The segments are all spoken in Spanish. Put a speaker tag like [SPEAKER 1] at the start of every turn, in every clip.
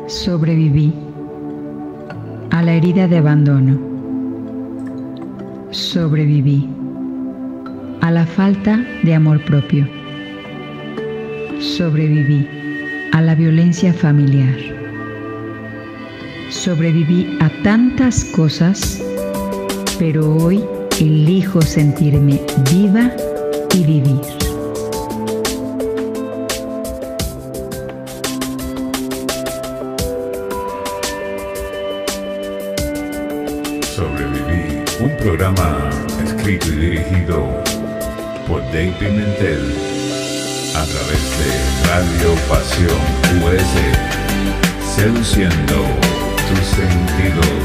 [SPEAKER 1] Sobreviví a la herida de abandono. Sobreviví a la falta de amor propio. Sobreviví a la violencia familiar. Sobreviví a tantas cosas, pero hoy elijo sentirme viva y vivir.
[SPEAKER 2] Sobreviví, un programa escrito y dirigido por Dave Pimentel a través de Radio Pasión US, seduciendo tus sentidos.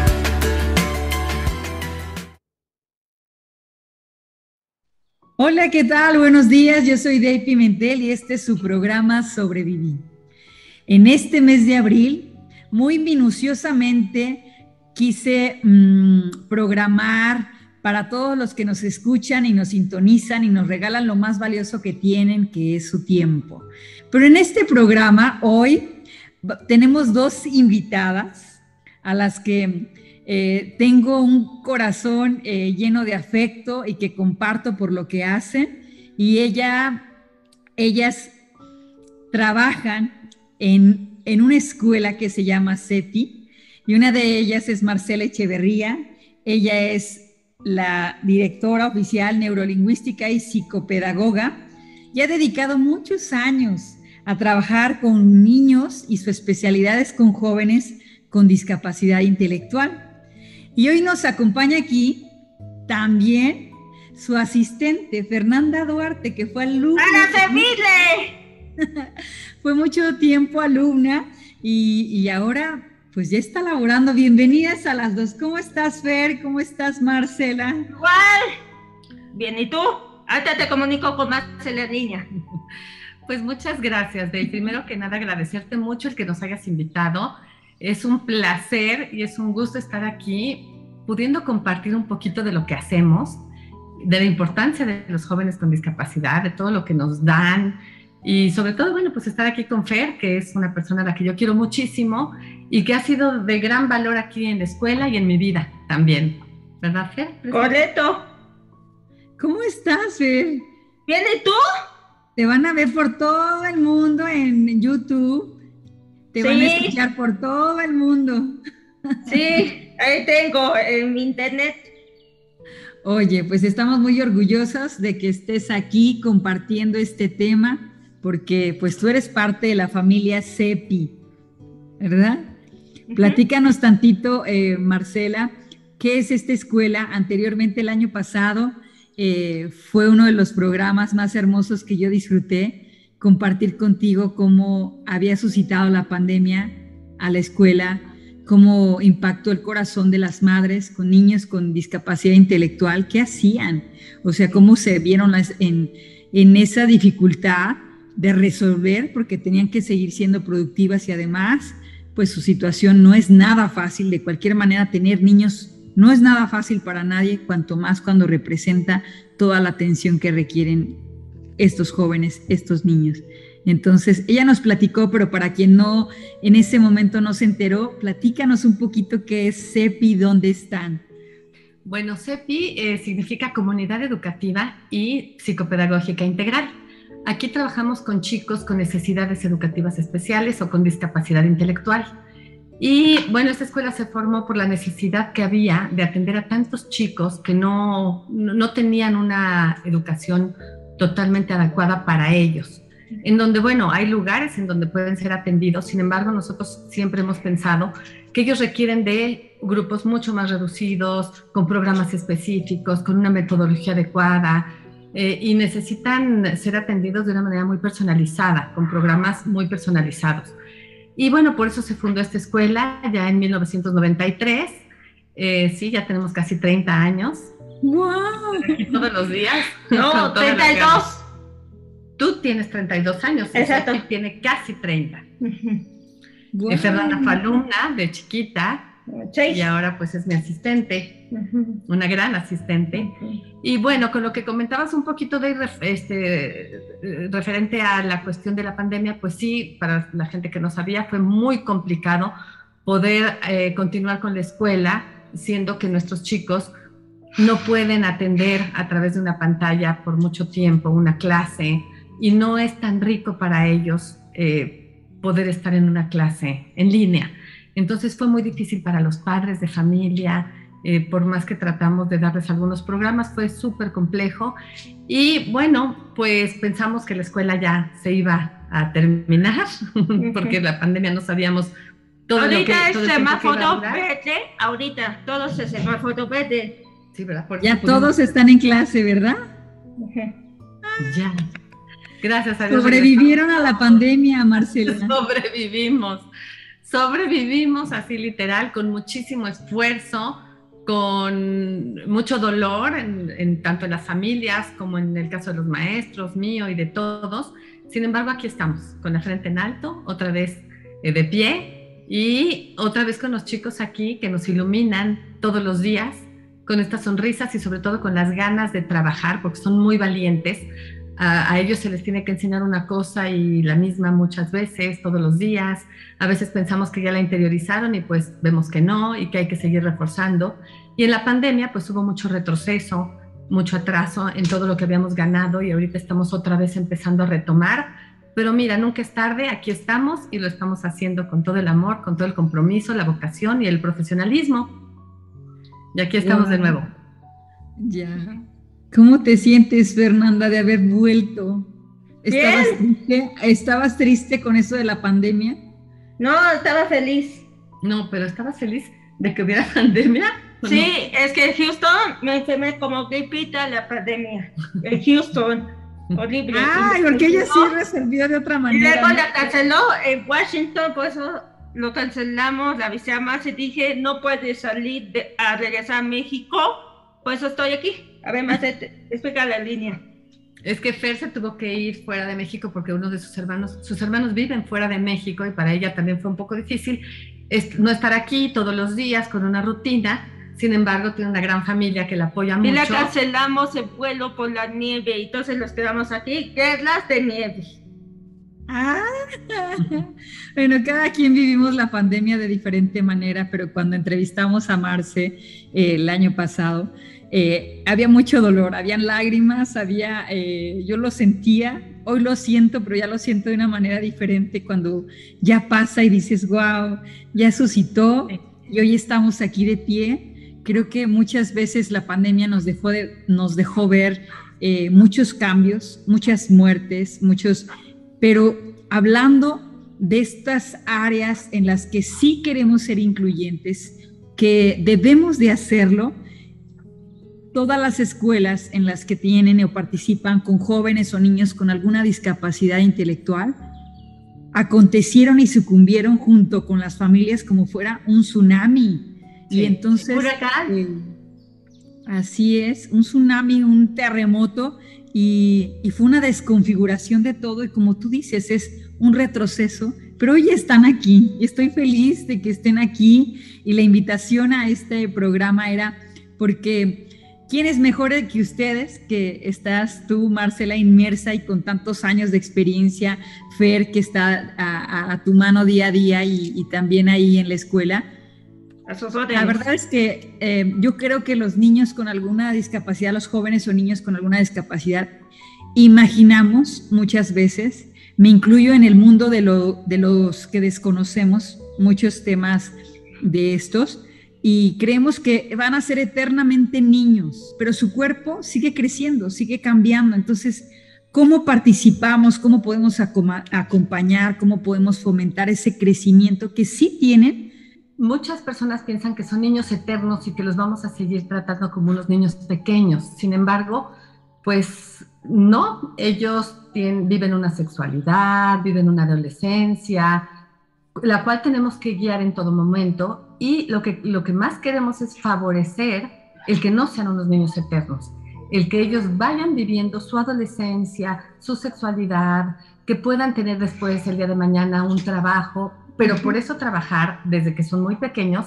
[SPEAKER 1] Hola, ¿qué tal? Buenos días, yo soy Dave Pimentel y este es su programa Sobreviví. En este mes de abril, muy minuciosamente, quise programar para todos los que nos escuchan y nos sintonizan y nos regalan lo más valioso que tienen, que es su tiempo. Pero en este programa, hoy, tenemos dos invitadas a las que tengo un corazón lleno de afecto y que comparto por lo que hacen. Y ellas trabajan en una escuela que se llama CEPI, y una de ellas es Marcela Echeverría. Ella es la directora oficial neurolingüística y psicopedagoga, y ha dedicado muchos años a trabajar con niños y su especialidad es con jóvenes con discapacidad intelectual. Y hoy nos acompaña aquí también su asistente, Fernanda Duarte, que fue alumna.
[SPEAKER 3] ¡Ana Femile!
[SPEAKER 1] Fue mucho tiempo alumna y ahora pues ya está laborando. Bienvenidas a las dos. ¿Cómo estás, Fer? ¿Cómo estás, Marcela?
[SPEAKER 3] Igual. Bien, ¿y tú? Ahorita te comunico con Marcela, niña.
[SPEAKER 4] Pues muchas gracias, Dave. Primero que nada, agradecerte mucho el que nos hayas invitado. Es un placer y es un gusto estar aquí, pudiendo compartir un poquito de lo que hacemos, de la importancia de los jóvenes con discapacidad, de todo lo que nos dan, y sobre todo, bueno, pues estar aquí con Fer, que es una persona a la que yo quiero muchísimo y que ha sido de gran valor aquí en la escuela y en mi vida también. ¿Verdad, Fer?
[SPEAKER 3] Correcto.
[SPEAKER 1] ¿Cómo estás, Fer?
[SPEAKER 3] ¿Bien, y tú?
[SPEAKER 1] Te van a ver por todo el mundo en YouTube. Te van a escuchar por todo el mundo.
[SPEAKER 3] Sí, ahí tengo en mi internet.
[SPEAKER 1] Oye, pues estamos muy orgullosas de que estés aquí compartiendo este tema, porque pues tú eres parte de la familia CEPI, ¿verdad? Uh-huh. Platícanos tantito, Marcela, ¿qué es esta escuela? Anteriormente, el año pasado, fue uno de los programas más hermosos que yo disfruté, compartir contigo cómo había suscitado la pandemia a la escuela, cómo impactó el corazón de las madres con niños con discapacidad intelectual. ¿Qué hacían? O sea, cómo se vieron en esa dificultad de resolver, porque tenían que seguir siendo productivas y además, pues su situación no es nada fácil. De cualquier manera, tener niños no es nada fácil para nadie, cuanto más cuando representa toda la atención que requieren estos jóvenes, estos niños. Entonces, ella nos platicó, pero para quien no, en ese momento no se enteró, platícanos un poquito qué es CEPI, ¿dónde están?
[SPEAKER 4] Bueno, CEPI significa Comunidad Educativa y Psicopedagógica Integral. Aquí trabajamos con chicos con necesidades educativas especiales o con discapacidad intelectual. Y bueno, esta escuela se formó por la necesidad que había de atender a tantos chicos que no tenían una educación totalmente adecuada para ellos. En donde, bueno, hay lugares en donde pueden ser atendidos, sin embargo, nosotros siempre hemos pensado que ellos requieren de grupos mucho más reducidos, con programas específicos, con una metodología adecuada, y necesitan ser atendidos de una manera muy personalizada, con programas muy personalizados. Y bueno, por eso se fundó esta escuela ya en 1993, sí, ya tenemos casi 30 años.
[SPEAKER 1] ¡Wow!
[SPEAKER 4] Aquí todos los días.
[SPEAKER 3] No, 32.
[SPEAKER 4] Tú tienes 32 años.
[SPEAKER 3] Exacto.
[SPEAKER 4] Tiene casi 30.
[SPEAKER 3] Uh-huh.
[SPEAKER 1] Wow.
[SPEAKER 4] Fernanda fue alumna de chiquita.
[SPEAKER 3] 6.
[SPEAKER 4] Y ahora pues es mi asistente, una gran asistente. Y bueno, con lo que comentabas un poquito de referente a la cuestión de la pandemia, pues sí, para la gente que no sabía, fue muy complicado poder continuar con la escuela, siendo que nuestros chicos no pueden atender a través de una pantalla por mucho tiempo una clase, y no es tan rico para ellos poder estar en una clase en línea. Entonces fue muy difícil para los padres de familia, por más que tratamos de darles algunos programas, fue súper complejo. Y bueno, pues pensamos que la escuela ya se iba a terminar, porque la pandemia no sabíamos todo
[SPEAKER 3] ahorita
[SPEAKER 4] lo que...
[SPEAKER 3] Ahorita
[SPEAKER 4] todo
[SPEAKER 3] es
[SPEAKER 4] el
[SPEAKER 3] semáforo verde, ahorita todos es semáforo verde.
[SPEAKER 4] Sí, ¿verdad?
[SPEAKER 1] Ya todos están en clase, ¿verdad?
[SPEAKER 4] Ya. Gracias a Dios.
[SPEAKER 1] Sobrevivieron a la pandemia, Marcela.
[SPEAKER 4] Sobrevivimos así literal, con muchísimo esfuerzo, con mucho dolor, tanto en las familias como en el caso de los maestros, mío y de todos. Sin embargo, aquí estamos, con la frente en alto, otra vez de pie, y otra vez con los chicos aquí que nos iluminan todos los días, con estas sonrisas y sobre todo con las ganas de trabajar, porque son muy valientes. A ellos se les tiene que enseñar una cosa y la misma muchas veces, todos los días. A veces pensamos que ya la interiorizaron y pues vemos que no, y que hay que seguir reforzando. Y en la pandemia pues hubo mucho retroceso, mucho atraso en todo lo que habíamos ganado, y ahorita estamos otra vez empezando a retomar. Pero mira, nunca es tarde, aquí estamos y lo estamos haciendo con todo el amor, con todo el compromiso, la vocación y el profesionalismo. Y aquí estamos de nuevo.
[SPEAKER 1] Ya. ¿Cómo te sientes, Fernanda, de haber vuelto? ¿Estabas triste con eso de la pandemia?
[SPEAKER 3] No, estaba feliz.
[SPEAKER 4] No, pero ¿estabas feliz de que hubiera pandemia?
[SPEAKER 3] Sí, no? Es que en Houston me enfermé como gripita la pandemia. En Houston, horrible.
[SPEAKER 1] Ay, porque ella sí resolvió de otra manera.
[SPEAKER 3] Y luego la canceló en Washington, por eso lo cancelamos, la avisé a Marce y dije, no puedes salir a regresar a México, por eso estoy aquí. A ver, Marce, explica la línea.
[SPEAKER 4] Es que Fer se tuvo que ir fuera de México porque uno de sus hermanos viven fuera de México, y para ella también fue un poco difícil no estar aquí todos los días con una rutina. Sin embargo, tiene una gran familia que la apoya mucho.
[SPEAKER 3] Y le cancelamos el vuelo por la nieve, y entonces nos quedamos aquí, guerras de nieve.
[SPEAKER 1] Ah, bueno, cada quien vivimos la pandemia de diferente manera, pero cuando entrevistamos a Marce el año pasado, había mucho dolor, habían lágrimas, yo lo sentía, hoy lo siento, pero ya lo siento de una manera diferente cuando ya pasa y dices, wow, ya suscitó y hoy estamos aquí de pie. Creo que muchas veces la pandemia nos dejó ver muchos cambios, muchas muertes, pero hablando de estas áreas en las que sí queremos ser incluyentes, que debemos de hacerlo, todas las escuelas en las que tienen o participan con jóvenes o niños con alguna discapacidad intelectual acontecieron y sucumbieron junto con las familias como fuera un tsunami. Sí, y entonces, así es, un tsunami, un terremoto, y fue una desconfiguración de todo, y como tú dices, es un retroceso, pero hoy están aquí y estoy feliz de que estén aquí, y la invitación a este programa era porque ¿quién es mejor que ustedes? Que estás tú, Marcela, inmersa y con tantos años de experiencia, Fer, que está a tu mano día a día y también ahí en la escuela. La verdad es que yo creo que los niños con alguna discapacidad, los jóvenes o niños con alguna discapacidad, imaginamos muchas veces, me incluyo en el mundo de los que desconocemos muchos temas de estos, y creemos que van a ser eternamente niños, pero su cuerpo sigue creciendo, sigue cambiando. Entonces, ¿cómo participamos? ¿Cómo podemos acompañar? ¿Cómo podemos fomentar ese crecimiento que sí tienen?
[SPEAKER 4] Muchas personas piensan que son niños eternos y que los vamos a seguir tratando como unos niños pequeños. Sin embargo, pues no, ellos viven una sexualidad, viven una adolescencia, la cual tenemos que guiar en todo momento, y lo que más queremos es favorecer el que no sean unos niños eternos, el que ellos vayan viviendo su adolescencia, su sexualidad, que puedan tener después el día de mañana un trabajo, pero por eso trabajar desde que son muy pequeños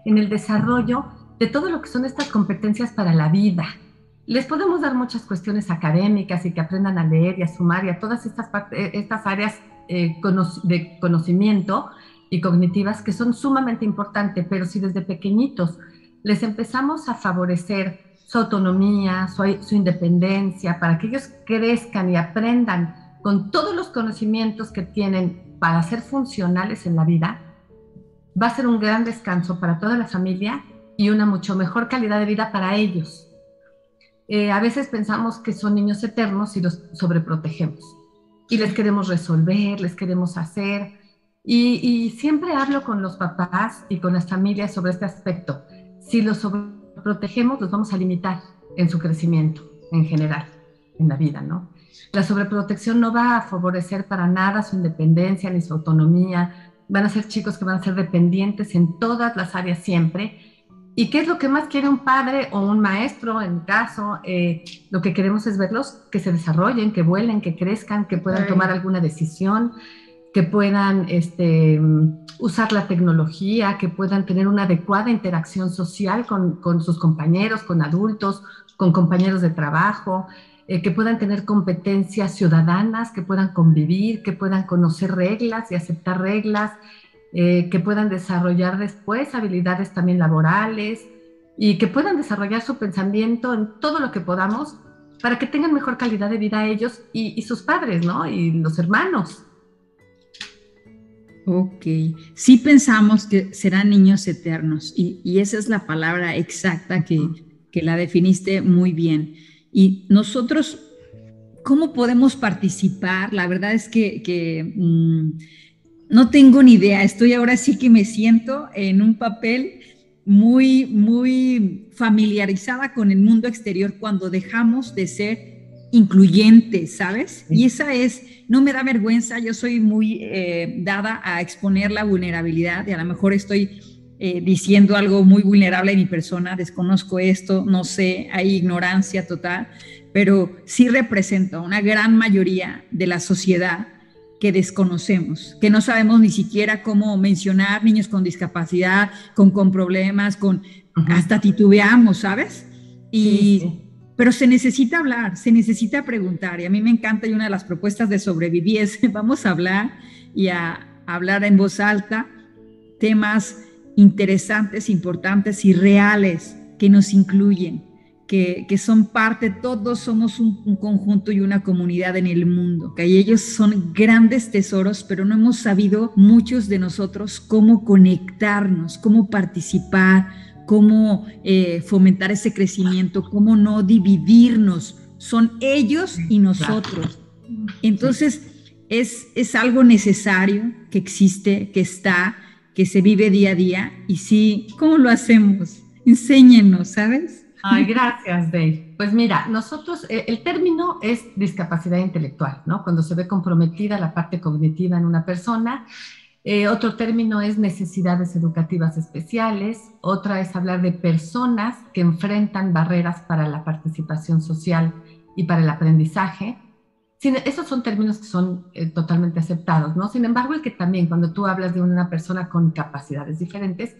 [SPEAKER 4] en el desarrollo de todo lo que son estas competencias para la vida. Les podemos dar muchas cuestiones académicas y que aprendan a leer y a sumar y a todas estas áreas de conocimiento y cognitivas que son sumamente importantes, pero si desde pequeñitos les empezamos a favorecer su autonomía, su independencia, para que ellos crezcan y aprendan con todos los conocimientos que tienen para ser funcionales en la vida, va a ser un gran descanso para toda la familia y una mucho mejor calidad de vida para ellos. A veces pensamos que son niños eternos y los sobreprotegemos y les queremos resolver, les queremos hacer, y siempre hablo con los papás y con las familias sobre este aspecto. Si los sobreprotegemos, los vamos a limitar en su crecimiento en general, en la vida, ¿no? La sobreprotección no va a favorecer para nada su independencia ni su autonomía. Van a ser chicos que van a ser dependientes en todas las áreas siempre. ¿Y qué es lo que más quiere un padre o un maestro? En mi caso, lo que queremos es verlos que se desarrollen, que vuelen, que crezcan, que puedan tomar alguna decisión, que puedan usar la tecnología, que puedan tener una adecuada interacción social con sus compañeros, con adultos, con compañeros de trabajo, que puedan tener competencias ciudadanas, que puedan convivir, que puedan conocer reglas y aceptar reglas, que puedan desarrollar después habilidades también laborales y que puedan desarrollar su pensamiento en todo lo que podamos para que tengan mejor calidad de vida ellos y sus padres, ¿no? Y los hermanos.
[SPEAKER 1] Ok, sí pensamos que serán niños eternos y esa es la palabra exacta que la definiste muy bien. Y nosotros, ¿cómo podemos participar? La verdad es que no tengo ni idea. Estoy ahora sí que me siento en un papel muy, muy familiarizada con el mundo exterior cuando dejamos de ser incluyentes, ¿sabes? Y esa no me da vergüenza, yo soy muy dada a exponer la vulnerabilidad y a lo mejor estoy diciendo algo muy vulnerable de mi persona, desconozco esto, no sé, hay ignorancia total, pero sí represento a una gran mayoría de la sociedad que desconocemos, que no sabemos ni siquiera cómo mencionar niños con discapacidad, con problemas, hasta titubeamos, ¿sabes? Sí. Pero se necesita hablar, se necesita preguntar, y a mí me encanta, y una de las propuestas de Sobreviví es vamos a hablar y a hablar en voz alta temas interesantes, importantes y reales que nos incluyen, que son parte, todos somos un conjunto y una comunidad en el mundo, que ellos son grandes tesoros, pero no hemos sabido muchos de nosotros cómo conectarnos, cómo participar, cómo fomentar ese crecimiento, cómo no dividirnos, son ellos y nosotros. Entonces es algo necesario que existe, que está, que se vive día a día, y sí, ¿cómo lo hacemos? Enséñenos, ¿sabes?
[SPEAKER 4] Ay, gracias, Dave. Pues mira, nosotros, el término es discapacidad intelectual, ¿no? Cuando se ve comprometida la parte cognitiva en una persona. Otro término es necesidades educativas especiales. Otra es hablar de personas que enfrentan barreras para la participación social y para el aprendizaje. Esos son términos que son totalmente aceptados, ¿no? Sin embargo, el que también cuando tú hablas de una persona con capacidades diferentes,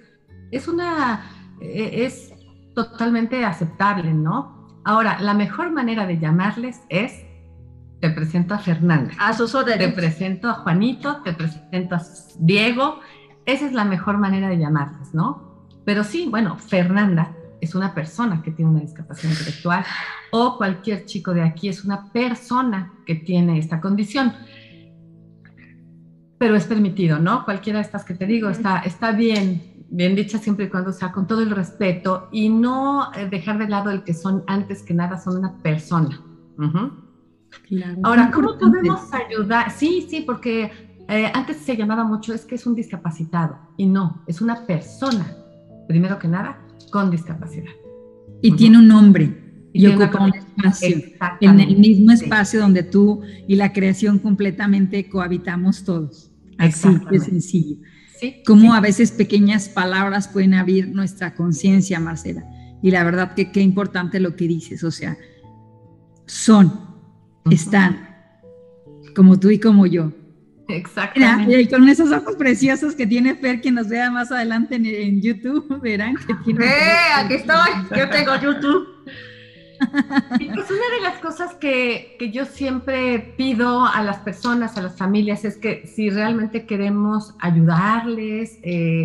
[SPEAKER 4] es totalmente aceptable, ¿no? Ahora, la mejor manera de llamarles es: te presento a Fernanda.
[SPEAKER 3] A sus órdenes.
[SPEAKER 4] Te presento a Juanito, te presento a Diego. Esa es la mejor manera de llamarles, ¿no? Pero sí, bueno, Fernanda es una persona que tiene una discapacidad intelectual, o cualquier chico de aquí es una persona que tiene esta condición. Pero es permitido, ¿no? Cualquiera de estas que te digo está bien dicha siempre y cuando sea con todo el respeto y no dejar de lado el que son, antes que nada, son una persona. Claro. Ahora, ¿cómo podemos ayudar? Sí, porque antes se llamaba mucho, es que es un discapacitado, y no, es una persona, primero que nada, con discapacidad.
[SPEAKER 1] Y tiene un nombre, y ocupa un espacio, en el mismo espacio donde tú y la creación completamente cohabitamos todos. Así de sencillo. Sí, Cómo a veces pequeñas palabras pueden abrir nuestra conciencia, Marcela. Y la verdad que qué importante lo que dices, o sea, están, como tú y como yo,
[SPEAKER 4] Exactamente.
[SPEAKER 1] Mira, y con esos ojos preciosos que tiene Fer, quien nos vea más adelante en YouTube, verán que tiene...
[SPEAKER 3] Aquí estoy, yo tengo YouTube.
[SPEAKER 4] Y pues una de las cosas que yo siempre pido a las personas, a las familias, es que si realmente queremos ayudarles,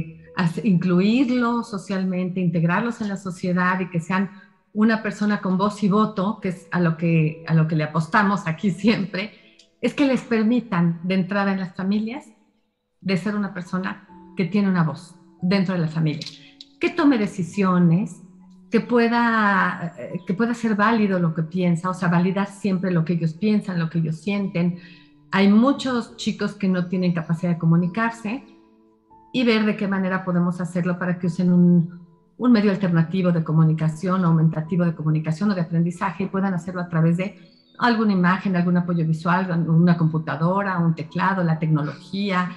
[SPEAKER 4] incluirlos socialmente, integrarlos en la sociedad y que sean una persona con voz y voto, que es a lo que le apostamos aquí siempre, es que les permitan de entrada en las familias de ser una persona que tiene una voz dentro de la familia, que tome decisiones, que pueda ser válido lo que piensa, o sea, validar siempre lo que ellos piensan, lo que ellos sienten. Hay muchos chicos que no tienen capacidad de comunicarse y ver de qué manera podemos hacerlo para que usen un medio alternativo de comunicación, aumentativo de comunicación o de aprendizaje, y puedan hacerlo a través de alguna imagen, algún apoyo visual, una computadora, un teclado, la tecnología,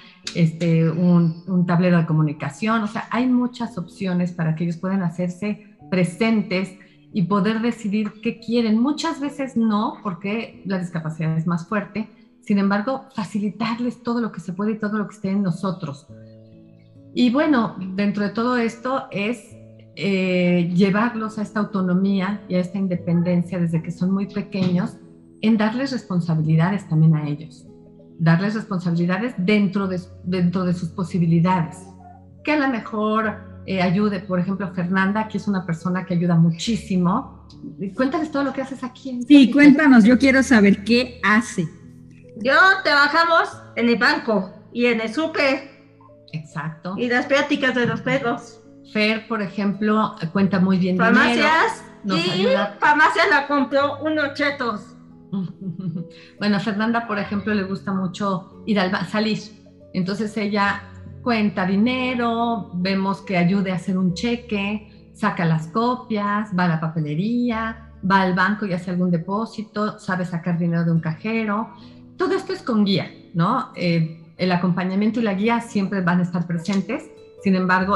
[SPEAKER 4] un tablero de comunicación. O sea, hay muchas opciones para que ellos puedan hacerse presentes y poder decidir qué quieren. Muchas veces no, porque la discapacidad es más fuerte. Sin embargo, facilitarles todo lo que se puede y todo lo que esté en nosotros. Y bueno, dentro de todo esto es llevarlos a esta autonomía y a esta independencia desde que son muy pequeños, en darles responsabilidades también a ellos. Darles responsabilidades dentro de sus posibilidades. Que a lo mejor ayude, por ejemplo, Fernanda, que es una persona que ayuda muchísimo. Cuéntales todo lo que haces aquí.
[SPEAKER 1] Sí, cuéntanos, yo quiero saber qué hace.
[SPEAKER 3] Yo trabajamos en el banco y en el súper.
[SPEAKER 4] Exacto.
[SPEAKER 3] Y las pláticas de los perros.
[SPEAKER 4] Fer, por ejemplo, cuenta muy bien
[SPEAKER 3] farmacias,
[SPEAKER 4] dinero.
[SPEAKER 3] Y farmacias la compró unos chetos.
[SPEAKER 4] Bueno, a Fernanda, por ejemplo, le gusta mucho salir. Entonces ella cuenta dinero, vemos que ayude a hacer un cheque, saca las copias, va a la papelería, va al banco y hace algún depósito, sabe sacar dinero de un cajero. Todo esto es con guía, ¿no? El acompañamiento y la guía siempre van a estar presentes. Sin embargo,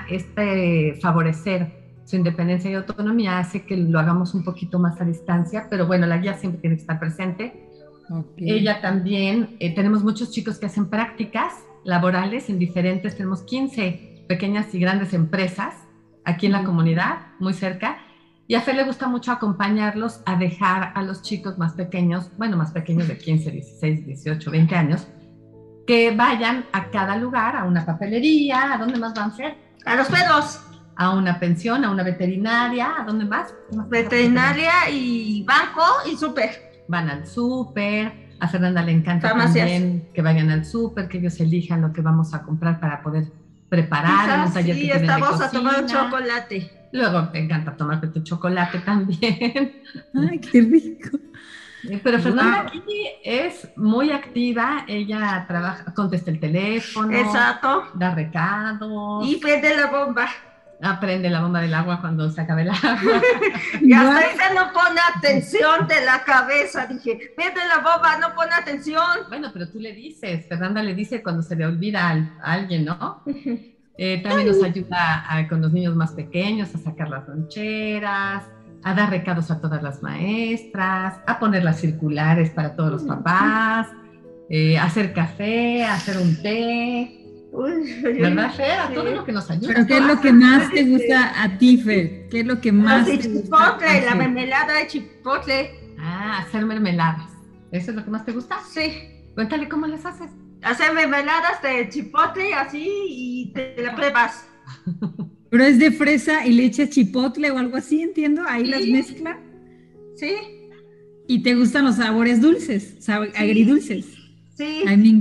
[SPEAKER 4] favorecer su independencia y autonomía hace que lo hagamos un poquito más a distancia, pero bueno, la guía siempre tiene que estar presente. Okay. Ella también, tenemos muchos chicos que hacen prácticas laborales en diferentes, tenemos 15 pequeñas y grandes empresas aquí en la comunidad, muy cerca, y a Fer le gusta mucho acompañarlos a dejar a los chicos más pequeños, bueno, más pequeños de 15, 16, 18, 20 años, que vayan a cada lugar, a una papelería. ¿A dónde más van, Fer?
[SPEAKER 3] A los perros.
[SPEAKER 4] A una pensión, a una veterinaria. ¿A dónde más?
[SPEAKER 3] Veterinaria y banco y súper.
[SPEAKER 4] Van al súper. A Fernanda le encanta también que vayan al súper, que ellos elijan lo que vamos a comprar para poder preparar.
[SPEAKER 3] Un taller que estamos a tomar chocolate.
[SPEAKER 4] Luego te encanta tomarte tu chocolate también.
[SPEAKER 1] Ay, qué rico.
[SPEAKER 4] Pero Fernanda aquí es muy activa, ella trabaja, contesta el teléfono,
[SPEAKER 3] exacto,
[SPEAKER 4] da recados.
[SPEAKER 3] Y prende la bomba.
[SPEAKER 4] Prende la bomba del agua cuando se acabe el agua.
[SPEAKER 3] Y hasta ella no pone atención de la cabeza, dije, prende la bomba, no pone atención.
[SPEAKER 4] Bueno, pero tú le dices, Fernanda le dice cuando se le olvida a alguien, ¿no? También nos ayuda con los niños más pequeños a sacar las loncheras, a dar recados a todas las maestras, a poner las circulares para todos los papás, a hacer café, a hacer un té. ¿Verdad, Fer? A todo lo que nos ayuda.
[SPEAKER 1] ¿Pero qué es lo que más te gusta a ti, Fer? ¿Qué es lo que más te gusta?
[SPEAKER 3] Chipotle, la mermelada de chipotle.
[SPEAKER 4] Hacer mermeladas. ¿Eso es lo que más te gusta?
[SPEAKER 3] Sí.
[SPEAKER 4] Cuéntale cómo las haces.
[SPEAKER 3] Hacer mermeladas de chipotle así y te la pruebas.
[SPEAKER 1] Pero es de fresa y le echas chipotle o algo así, entiendo. Ahí sí. Las mezcla.
[SPEAKER 3] Sí.
[SPEAKER 1] ¿Y te gustan los sabores dulces, agridulces?
[SPEAKER 3] Sí.
[SPEAKER 1] Ay, me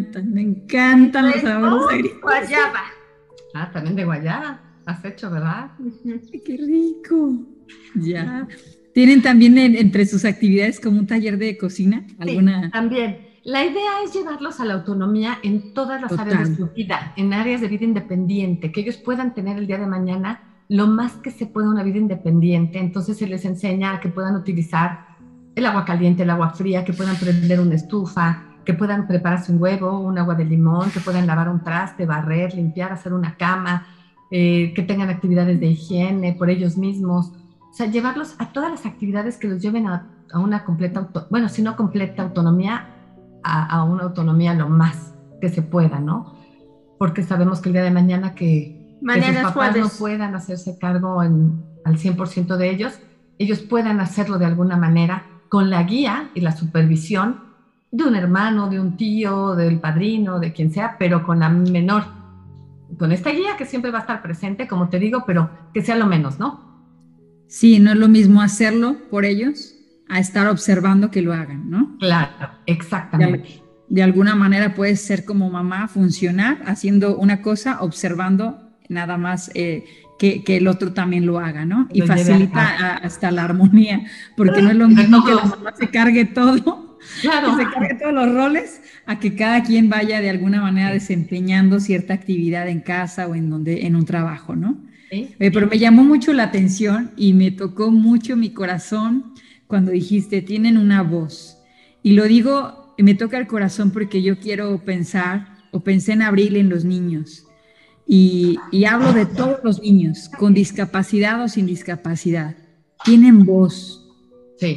[SPEAKER 1] encantan los sabores agridulces.
[SPEAKER 3] Guayaba.
[SPEAKER 4] También de guayaba. Has hecho, ¿verdad?
[SPEAKER 1] Ay, qué rico. Ya. ¿Tienen también entre sus actividades como un taller de cocina? ¿Alguna?
[SPEAKER 4] Sí, también. La idea es llevarlos a la autonomía en todas las áreas de su vida, en áreas de vida independiente, que ellos puedan tener el día de mañana lo más que se pueda una vida independiente. Entonces se les enseña a que puedan utilizar el agua caliente, el agua fría, que puedan prender una estufa, que puedan prepararse un huevo, un agua de limón, que puedan lavar un traste, barrer, limpiar, hacer una cama, que tengan actividades de higiene por ellos mismos. O sea, llevarlos a todas las actividades que los lleven a una completa, si no completa autonomía, a una autonomía lo más que se pueda, ¿no? Porque sabemos que el día de mañana que sus papás no puedan hacerse cargo al 100% de ellos puedan hacerlo de alguna manera con la guía y la supervisión de un hermano, de un tío, del padrino, de quien sea, pero con esta guía que siempre va a estar presente, como te digo, pero que sea lo menos, ¿no?
[SPEAKER 1] Sí, no es lo mismo hacerlo por ellos a estar observando que lo hagan, ¿no?
[SPEAKER 4] Claro, exactamente.
[SPEAKER 1] De alguna manera puedes ser como mamá, funcionar haciendo una cosa, observando nada más que el otro también lo haga, ¿no? Y facilita hasta la armonía, porque no es lo mismo que la mamá se cargue todo,
[SPEAKER 4] claro,
[SPEAKER 1] que se cargue todos los roles, a que cada quien vaya de alguna manera desempeñando cierta actividad en casa o en un trabajo, ¿no?
[SPEAKER 4] ¿Sí?
[SPEAKER 1] Pero me llamó mucho la atención y me tocó mucho mi corazón cuando dijiste, tienen una voz. Y lo digo, me toca el corazón porque yo quiero pensé en Abril en los niños. Y hablo de todos los niños, con discapacidad o sin discapacidad. Tienen voz.
[SPEAKER 4] Sí.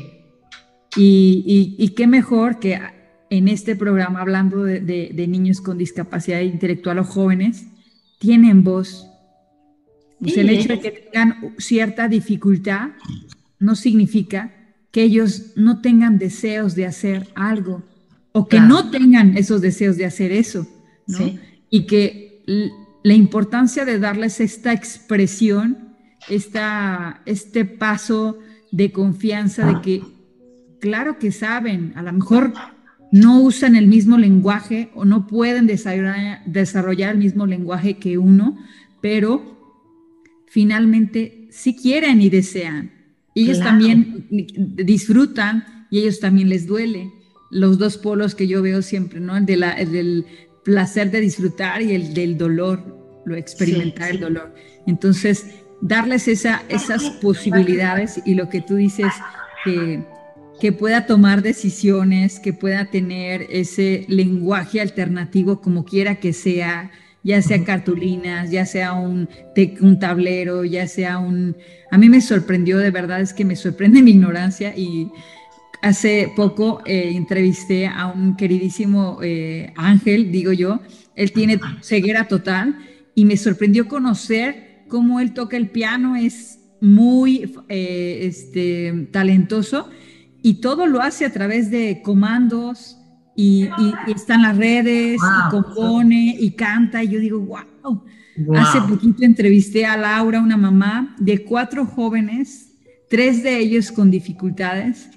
[SPEAKER 1] Y qué mejor que en este programa, hablando de niños con discapacidad intelectual o jóvenes, tienen voz. O sea, el hecho de que tengan cierta dificultad no significa que ellos no tengan deseos de hacer algo o que no tengan esos deseos de hacer eso, ¿no?
[SPEAKER 4] Sí.
[SPEAKER 1] Y que la importancia de darles esta expresión, este paso de confianza de que, claro que saben, a lo mejor no usan el mismo lenguaje o no pueden desarrollar el mismo lenguaje que uno, pero finalmente sí quieren y desean. Ellos también disfrutan y ellos también les duele. Los dos polos que yo veo siempre, ¿no? El del placer de disfrutar y el del dolor, lo experimentar el dolor. Entonces, darles esas posibilidades y lo que tú dices, que pueda tomar decisiones, que pueda tener ese lenguaje alternativo como quiera que sea, ya sea cartulinas, ya sea un tablero, ya sea A mí me sorprendió, de verdad es que me sorprende mi ignorancia y hace poco entrevisté a un queridísimo Ángel, digo yo, él tiene ceguera total y me sorprendió conocer cómo él toca el piano, es muy talentoso y todo lo hace a través de comandos. Y está en las redes, y compone, y canta, y yo digo, wow. Hace poquito entrevisté a Laura, una mamá de 4 jóvenes, 3 de ellos con dificultades,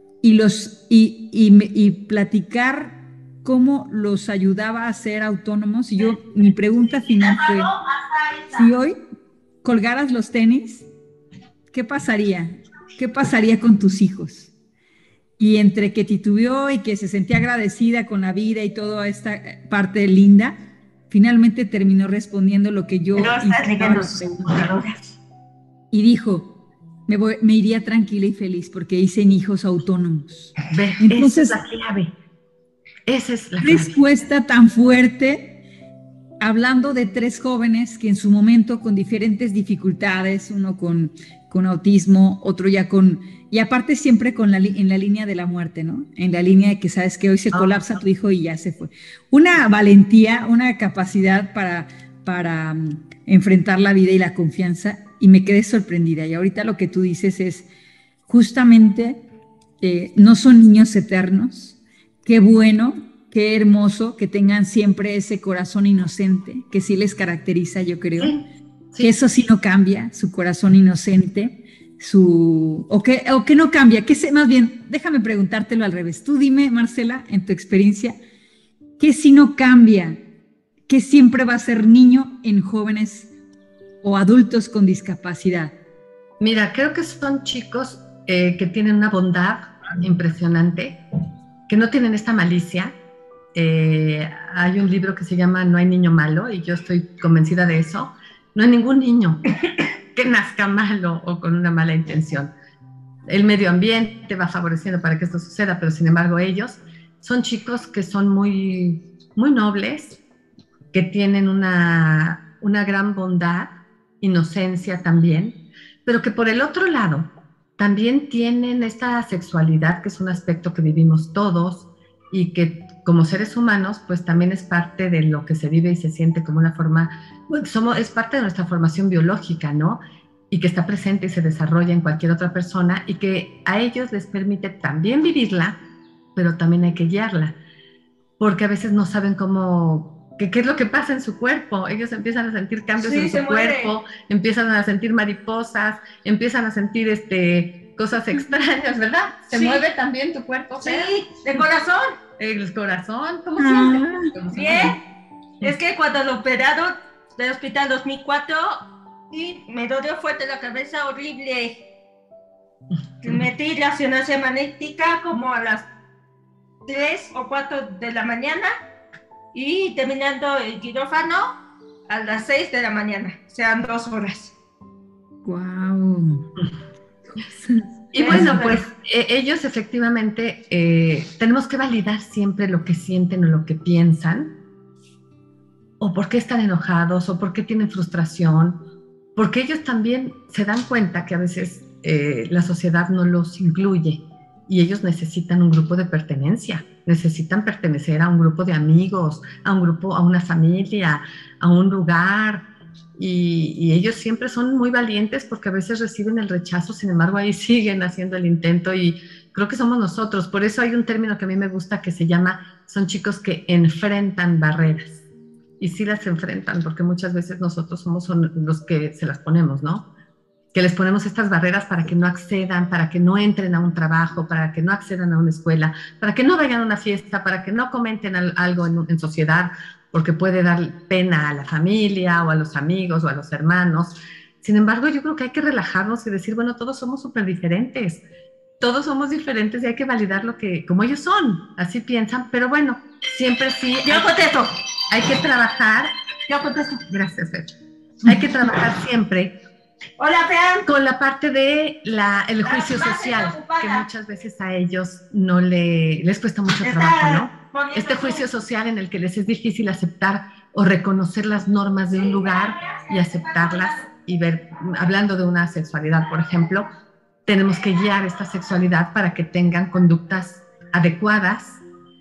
[SPEAKER 1] y platicar cómo los ayudaba a ser autónomos. Y mi pregunta final fue, si hoy colgaras los tenis, ¿qué pasaría? ¿Qué pasaría con tus hijos? Y entre que titubeó y que se sentía agradecida con la vida y toda esta parte linda, finalmente terminó respondiendo lo que yo y dijo, me iría tranquila y feliz porque hice hijos autónomos.
[SPEAKER 4] Entonces, esa es la clave. Esa es la clave.
[SPEAKER 1] Respuesta tan fuerte, hablando de 3 jóvenes que en su momento con diferentes dificultades, uno con autismo, otro ya y aparte siempre en la línea de la muerte, ¿no? En la línea de que sabes que hoy se colapsa tu hijo y ya se fue. Una valentía, una capacidad para enfrentar la vida y la confianza, y me quedé sorprendida. Y ahorita lo que tú dices es, justamente, no son niños eternos. Qué bueno, qué hermoso que tengan siempre ese corazón inocente, que sí les caracteriza, yo creo. Sí. Que eso sí no cambia, su corazón inocente, o que no cambia, más bien, déjame preguntártelo al revés. Tú dime, Marcela, en tu experiencia, ¿qué sí no cambia? ¿Qué siempre va a ser niño en jóvenes o adultos con discapacidad?
[SPEAKER 4] Mira, creo que son chicos que tienen una bondad impresionante, que no tienen esta malicia. Hay un libro que se llama No hay niño malo, y yo estoy convencida de eso. No hay ningún niño que nazca malo o con una mala intención. El medio ambiente va favoreciendo para que esto suceda, pero sin embargo ellos son chicos que son muy, muy nobles, que tienen una gran bondad, inocencia también, pero que por el otro lado también tienen esta sexualidad, que es un aspecto que vivimos todos y que como seres humanos, pues también es parte de lo que se vive y se siente como una forma, bueno, es parte de nuestra formación biológica, ¿no? Y que está presente y se desarrolla en cualquier otra persona y que a ellos les permite también vivirla, pero también hay que guiarla, porque a veces no saben cómo, qué es lo que pasa en su cuerpo. Ellos empiezan a sentir cambios en su cuerpo, empiezan a sentir mariposas, empiezan a sentir cosas extrañas, ¿verdad? ¿Se mueve también tu cuerpo?
[SPEAKER 3] Sí, de corazón.
[SPEAKER 4] El corazón, ¿cómo sientes?
[SPEAKER 3] Bien, es que cuando lo operaron del hospital 2004 y me dolió fuerte la cabeza, horrible. Metí resonancia magnética como a las 3 o 4 de la mañana y terminando el quirófano a las 6 de la mañana, o sea, 2 horas.
[SPEAKER 1] ¡Guau!
[SPEAKER 4] Y bueno, pues ellos efectivamente tenemos que validar siempre lo que sienten o lo que piensan, o por qué están enojados, o por qué tienen frustración, porque ellos también se dan cuenta que a veces la sociedad no los incluye y ellos necesitan un grupo de pertenencia, necesitan pertenecer a un grupo de amigos, a un grupo, a una familia, a un lugar. Y ellos siempre son muy valientes porque a veces reciben el rechazo, sin embargo ahí siguen haciendo el intento y creo que somos nosotros. Por eso hay un término que a mí me gusta que se llama, son chicos que enfrentan barreras. Y sí las enfrentan porque muchas veces nosotros somos los que se las ponemos, ¿no? Que les ponemos estas barreras para que no accedan, para que no entren a un trabajo, para que no accedan a una escuela, para que no vayan a una fiesta, para que no comenten algo en sociedad, porque puede dar pena a la familia o a los amigos o a los hermanos. Sin embargo, yo creo que hay que relajarnos y decir, bueno, todos somos súper diferentes, todos somos diferentes y hay que validar lo que, como ellos son, así piensan, pero bueno, siempre sí.
[SPEAKER 3] Yo contesto.
[SPEAKER 4] Hay que trabajar.
[SPEAKER 3] Yo contesto.
[SPEAKER 4] Gracias, Fer. Hay que trabajar siempre.
[SPEAKER 3] Hola, Fran.
[SPEAKER 4] Con la parte de el juicio social, que muchas veces a ellos no les cuesta mucho trabajo, ¿no? Este juicio social en el que les es difícil aceptar o reconocer las normas de un lugar y aceptarlas y ver, hablando de una sexualidad, por ejemplo, tenemos que guiar esta sexualidad para que tengan conductas adecuadas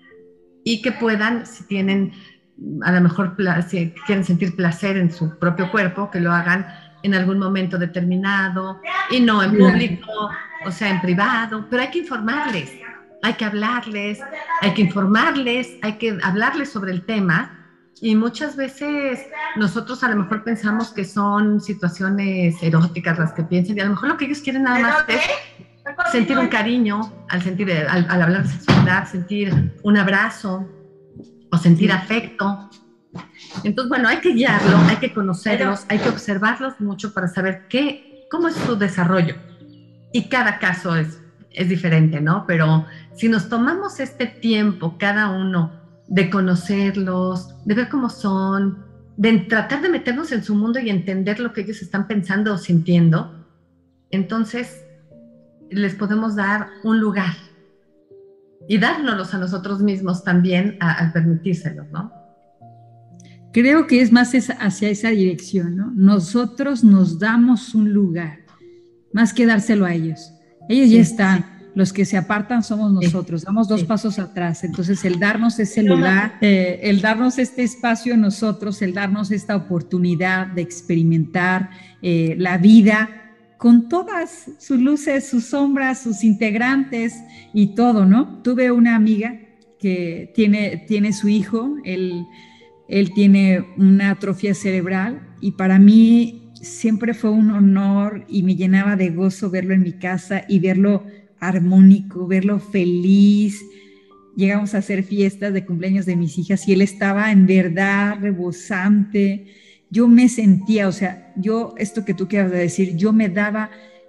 [SPEAKER 4] y que puedan, si tienen, a lo mejor, si quieren sentir placer en su propio cuerpo, que lo hagan en algún momento determinado y no en público, o sea, en privado, pero hay que informarles. Hay que hablarles, hay que informarles, hay que hablarles sobre el tema y muchas veces nosotros a lo mejor pensamos que son situaciones eróticas las que piensan y a lo mejor lo que ellos quieren nada más es sentir un cariño al hablar de sexualidad, sentir un abrazo o sentir afecto. Entonces, bueno, hay que guiarlo, hay que conocerlos, hay que observarlos mucho para saber cómo es su desarrollo y cada caso es diferente, ¿no? Pero si nos tomamos este tiempo, cada uno, de conocerlos, de ver cómo son, de tratar de meternos en su mundo y entender lo que ellos están pensando o sintiendo, entonces les podemos dar un lugar y dárnoslos a nosotros mismos también al permitírselos, ¿no?
[SPEAKER 1] Creo que es más hacia esa dirección, ¿no? Nosotros nos damos un lugar, más que dárselo a ellos. Ellos ya están, los que se apartan somos nosotros, damos 2 pasos atrás, entonces el darnos ese lugar, el darnos este espacio a nosotros, el darnos esta oportunidad de experimentar la vida con todas sus luces, sus sombras, sus integrantes y todo, ¿no? Tuve una amiga que tiene su hijo, él tiene una atrofia cerebral y para mí siempre fue un honor y me llenaba de gozo verlo en mi casa y verlo armónico, verlo feliz. Llegamos a hacer fiestas de cumpleaños de mis hijas y él estaba en verdad rebosante. Yo me sentía, o sea, esto que tú quieras decir, yo me daba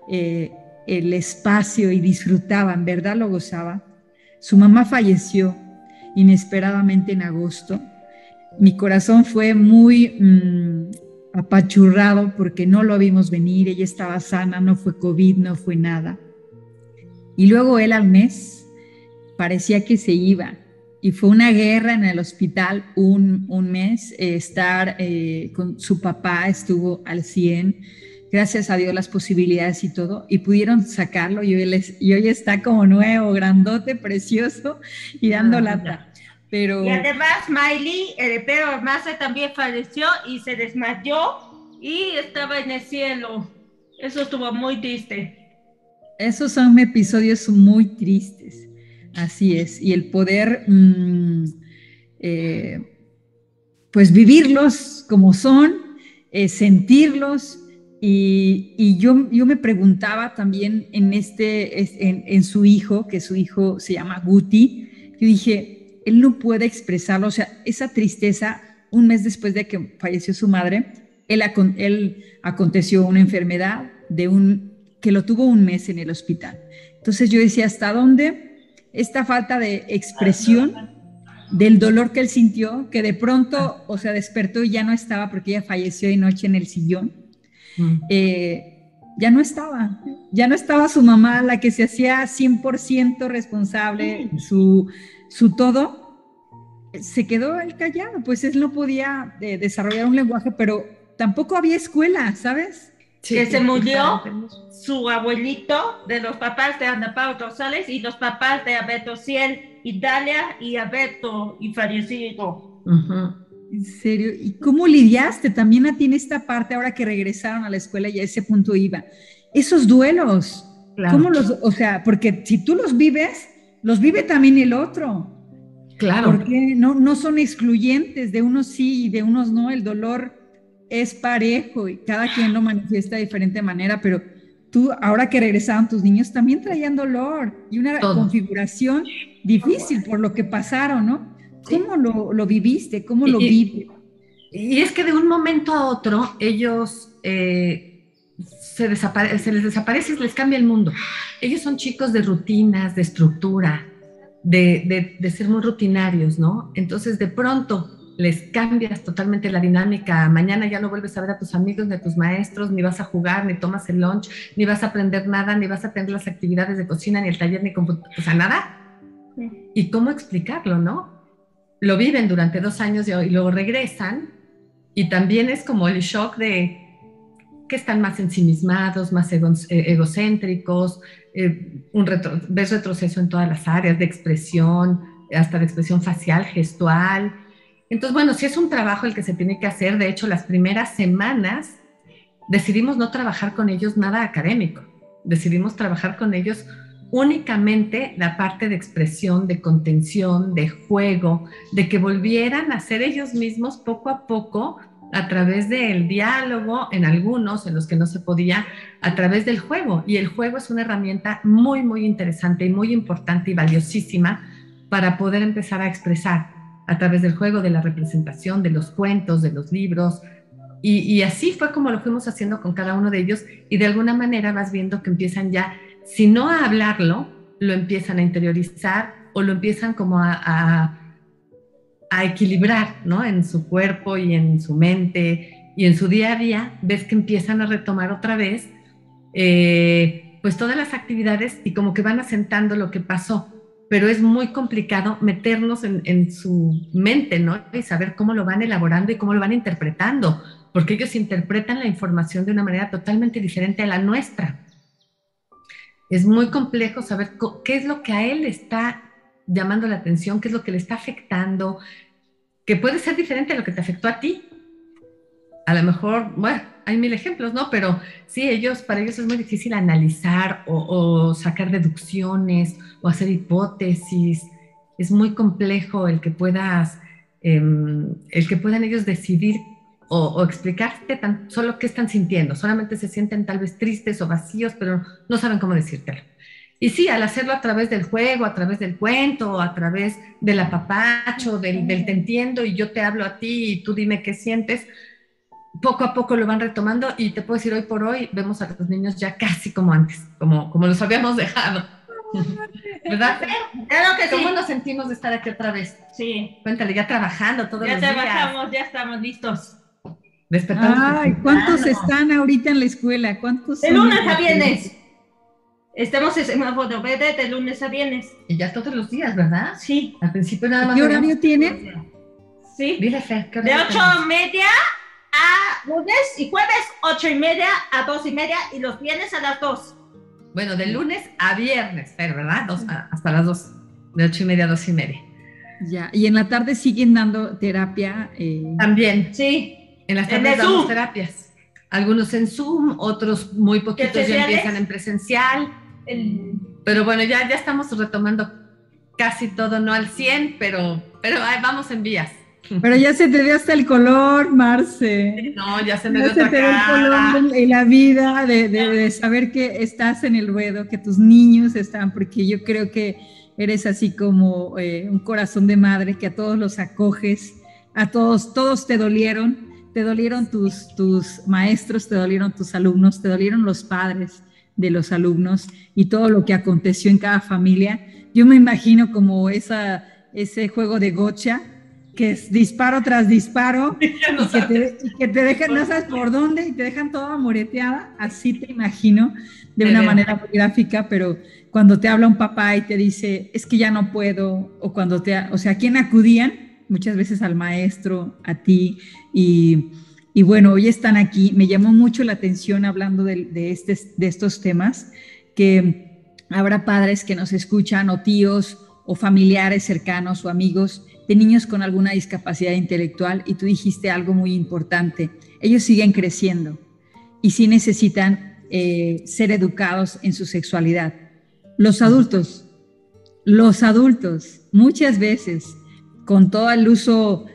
[SPEAKER 1] el espacio y disfrutaba, en verdad lo gozaba. Su mamá falleció inesperadamente en agosto. Mi corazón fue muy apachurrado porque no lo vimos venir, ella estaba sana, no fue COVID, no fue nada. Y luego él al mes parecía que se iba y fue una guerra en el hospital un mes, estar con su papá estuvo al 100, gracias a Dios las posibilidades y todo, y pudieron sacarlo y hoy está como nuevo, grandote, precioso y dando lata. pero...
[SPEAKER 3] Y además Miley, el perro Masa, también falleció y se desmayó y estaba en el cielo. Eso estuvo muy triste.
[SPEAKER 1] Esos son episodios muy tristes, así es. Y el poder, pues vivirlos como son, sentirlos. Y yo me preguntaba también en su hijo, que su hijo se llama Guti, yo dije, él no puede expresarlo, o sea, esa tristeza, un mes después de que falleció su madre, él aconteció una enfermedad que lo tuvo un mes en el hospital. Entonces yo decía, ¿hasta dónde esta falta de expresión del dolor que él sintió, que de pronto, o sea, despertó y ya no estaba porque ella falleció de noche en el sillón? Ya no estaba su mamá, la que se hacía 100% responsable, su todo, se quedó él callado, pues él no podía desarrollar un lenguaje, pero tampoco había escuela, ¿sabes?
[SPEAKER 3] Sí, que se murió su abuelito de los papás de Ana Paula Rosales y los papás de Alberto Ciel y Dalia y Alberto y fallecido.
[SPEAKER 1] ¿En serio? ¿Y cómo lidiaste también a ti en esta parte ahora que regresaron a la escuela y a ese punto iba? Esos duelos, claro. ¿Cómo o sea, porque si tú los vives, los vive también el otro.
[SPEAKER 4] Claro.
[SPEAKER 1] Porque no son excluyentes, de unos sí y de unos no, el dolor es parejo y cada quien lo manifiesta de diferente manera, pero tú, ahora que regresaron tus niños, también traían dolor y una configuración difícil por lo que pasaron, ¿no? ¿Cómo lo viviste? ¿Cómo lo vives?
[SPEAKER 4] Y es que de un momento a otro ellos se les desaparece y les cambia el mundo. Ellos son chicos de rutinas, de estructura, de ser muy rutinarios, ¿no? Entonces de pronto les cambias totalmente la dinámica. Mañana ya no vuelves a ver a tus amigos, ni a tus maestros, ni vas a jugar, ni tomas el lunch, ni vas a aprender nada, ni vas a aprender las actividades de cocina, ni el taller, ni computadora, o sea, nada. ¿Y cómo explicarlo, no? Lo viven durante 2 años y luego regresan, y también es como el shock de que están más ensimismados, más egocéntricos, ves retroceso en todas las áreas de expresión, hasta de expresión facial, gestual. Entonces, bueno, sí es un trabajo el que se tiene que hacer. De hecho, las primeras semanas decidimos no trabajar con ellos nada académico. Decidimos trabajar con ellos únicamente la parte de expresión, de contención, de juego, de que volvieran a ser ellos mismos poco a poco a través del diálogo, en algunos, en los que no se podía, a través del juego. Y el juego es una herramienta muy, muy interesante y muy importante y valiosísima para poder empezar a expresar a través del juego, de la representación, de los cuentos, de los libros, y así fue como lo fuimos haciendo con cada uno de ellos, y de alguna manera vas viendo que empiezan ya, si no a hablarlo, lo empiezan a interiorizar o lo empiezan como a equilibrar, ¿no? En su cuerpo y en su mente y en su día a día, ves que empiezan a retomar otra vez pues todas las actividades y como que van asentando lo que pasó. Pero es muy complicado meternos en su mente, ¿no? Y saber cómo lo van elaborando y cómo lo van interpretando, porque ellos interpretan la información de una manera totalmente diferente a la nuestra. Es muy complejo saber qué es lo que a él le está llamando la atención, qué es lo que le está afectando, que puede ser diferente a lo que te afectó a ti. A lo mejor, bueno, hay 1000 ejemplos, ¿no? Pero sí, para ellos es muy difícil analizar o sacar deducciones o hacer hipótesis. Es muy complejo el que puedan ellos decidir o explicarte solo qué están sintiendo. Solamente se sienten tal vez tristes o vacíos, pero no saben cómo decírtelo. Y sí, al hacerlo a través del juego, a través del cuento, a través del apapacho, del te entiendo y yo te hablo a ti y tú dime qué sientes, poco a poco lo van retomando, y te puedo decir, hoy por hoy vemos a los niños ya casi como antes, como los habíamos dejado. ¿Verdad?
[SPEAKER 3] Claro que sí.
[SPEAKER 4] ¿Cómo nos sentimos de estar aquí otra vez?
[SPEAKER 3] Sí.
[SPEAKER 4] Cuéntale, ya trabajando todos los días.
[SPEAKER 3] Ya trabajamos, ya estamos listos.
[SPEAKER 1] Ay, ¿cuántos están ahorita en la escuela? ¿Cuántos
[SPEAKER 3] de lunes a viernes. Estamos en semáforo verde de lunes a viernes.
[SPEAKER 4] Y ya todos los días, ¿verdad?
[SPEAKER 3] Sí.
[SPEAKER 4] Al principio nada más.
[SPEAKER 1] ¿Qué horario tienen?
[SPEAKER 3] Sí.
[SPEAKER 4] Dile, Fer, ¿qué
[SPEAKER 3] horario? De 8:30 a lunes y jueves, 8:30 a 2:30 y los viernes a las 2.
[SPEAKER 4] Bueno, de lunes a viernes, Fer, ¿verdad? Hasta las 2. De 8:30 a 2:30.
[SPEAKER 1] Ya, y en la tarde siguen dando terapia.
[SPEAKER 4] También.
[SPEAKER 3] Sí.
[SPEAKER 4] En las tardes damos terapias. Algunos en Zoom, otros muy poquitos ya empiezan en presencial. Pero bueno, ya estamos retomando casi todo, no al 100, pero ahí vamos en vías.
[SPEAKER 1] Pero ya se te ve hasta el color, Marce.
[SPEAKER 4] No, ya se me ve
[SPEAKER 1] otra cara. El color y la vida de saber que estás en el ruedo, que tus niños están, porque yo creo que eres así como un corazón de madre, que a todos los acoges, a todos te dolieron tus maestros, te dolieron tus alumnos, te dolieron los padres de los alumnos y todo lo que aconteció en cada familia. Yo me imagino como ese juego de gocha, que es disparo tras disparo, y que te dejan, no sabes por dónde, y te dejan toda moreteada. Así te imagino, de una manera muy gráfica, pero cuando te habla un papá y te dice, es que ya no puedo, o ¿a quién acudían? Muchas veces al maestro, a ti, y bueno, hoy están aquí. Me llamó mucho la atención hablando de estos temas, que habrá padres que nos escuchan, o tíos, o familiares cercanos, o amigos de niños con alguna discapacidad intelectual, y tú dijiste algo muy importante. Ellos siguen creciendo y sí necesitan ser educados en su sexualidad. Los adultos, muchas veces, con todo el uso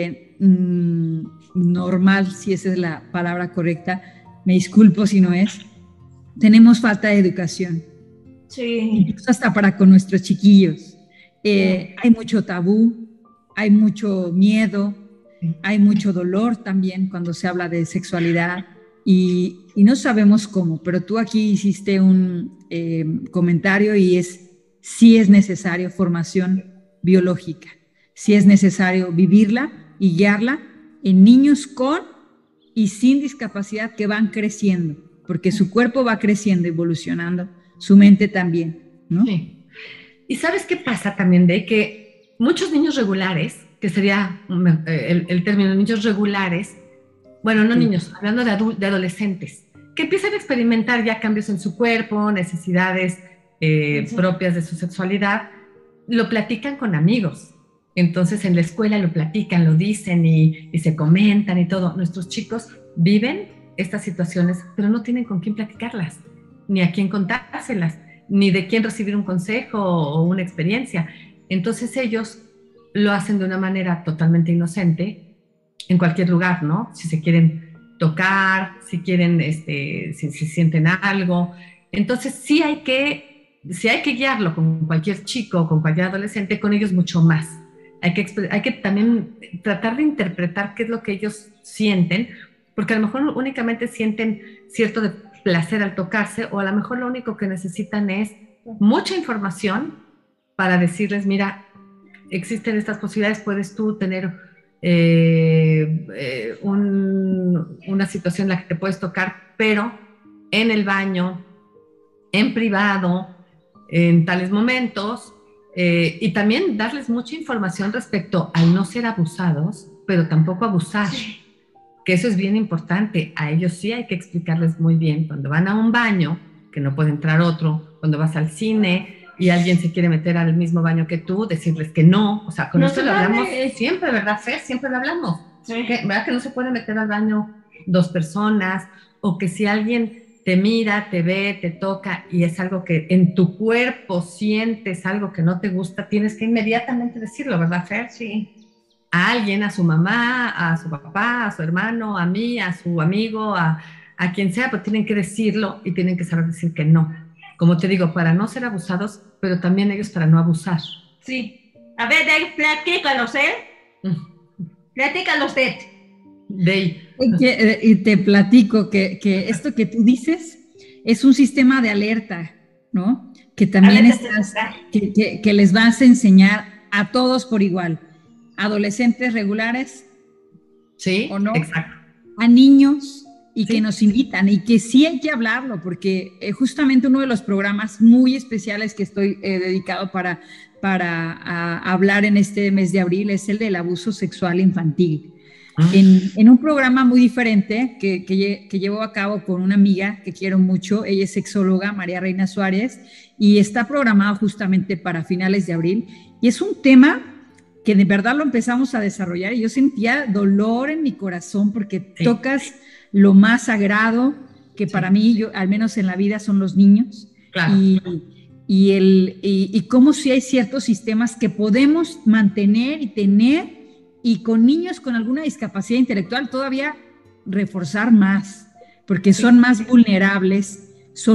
[SPEAKER 1] normal, si esa es la palabra correcta, me disculpo si no es, tenemos falta de educación.
[SPEAKER 3] Sí.
[SPEAKER 1] Incluso hasta para con nuestros chiquillos. Hay mucho tabú, hay mucho miedo, hay mucho dolor también cuando se habla de sexualidad y no sabemos cómo, pero tú aquí hiciste un comentario y sí es necesario formación biológica, sí es necesario vivirla y guiarla en niños con y sin discapacidad que van creciendo, porque su cuerpo va creciendo, evolucionando, su mente también, ¿no?
[SPEAKER 4] Sí. ¿Y sabes qué pasa también? De que muchos niños regulares, que sería el término niños regulares, bueno, no niños, hablando de adolescentes, que empiezan a experimentar ya cambios en su cuerpo, necesidades propias de su sexualidad, lo platican con amigos. Entonces en la escuela lo platican, lo dicen y se comentan y todo. Nuestros chicos viven estas situaciones, pero no tienen con quién platicarlas, ni a quién contárselas, ni de quién recibir un consejo o una experiencia. Entonces ellos lo hacen de una manera totalmente inocente en cualquier lugar, ¿no? Si se quieren tocar, si quieren, si sienten algo. Entonces sí hay que guiarlo con cualquier chico, con cualquier adolescente, con ellos mucho más. Hay que también tratar de interpretar qué es lo que ellos sienten, porque a lo mejor únicamente sienten cierto de placer al tocarse, o a lo mejor lo único que necesitan es mucha información para decirles, mira, existen estas posibilidades, puedes tú tener una situación en la que te puedes tocar, pero en el baño, en privado, en tales momentos, y también darles mucha información respecto al no ser abusados, pero tampoco abusar, que eso es bien importante. A ellos sí hay que explicarles muy bien, cuando van a un baño, que no puede entrar otro, cuando vas al cine y alguien se quiere meter al mismo baño que tú, decirles que no. O sea, con esto lo hablamos siempre, ¿verdad, Fer? Siempre lo hablamos. Sí. ¿Verdad que no se puede meter al baño dos personas? O que si alguien te mira, te ve, te toca y es algo que en tu cuerpo sientes algo que no te gusta, tienes que inmediatamente decirlo, ¿verdad, Fer? Sí. A alguien, a su mamá, a su papá, a su hermano, a mí, a su amigo, a quien sea, pero tienen que decirlo y tienen que saber decir que no. Como te digo, para no ser abusados, pero también ellos para no abusar.
[SPEAKER 3] Sí. A ver, platícalo, Platícalo usted.
[SPEAKER 1] Y te platico que esto que tú dices es un sistema de alerta, ¿no? Que también que les vas a enseñar a todos por igual. Adolescentes regulares,
[SPEAKER 4] sí,
[SPEAKER 1] ¿o no?
[SPEAKER 4] Exacto.
[SPEAKER 1] A niños, y que nos invitan, y que sí hay que hablarlo, porque justamente uno de los programas muy especiales que estoy dedicado para hablar en este mes de abril es el del abuso sexual infantil. En un programa muy diferente que llevo a cabo con una amiga que quiero mucho, ella es sexóloga, María Reina Suárez, y está programado justamente para finales de abril, y es un tema que de verdad lo empezamos a desarrollar y yo sentía dolor en mi corazón porque tocas lo más sagrado que para mí, yo, al menos en la vida, son los niños.
[SPEAKER 4] Claro.
[SPEAKER 1] Y cómo sí hay ciertos sistemas que podemos mantener y tener, y con niños con alguna discapacidad intelectual todavía reforzar más, porque son más vulnerables,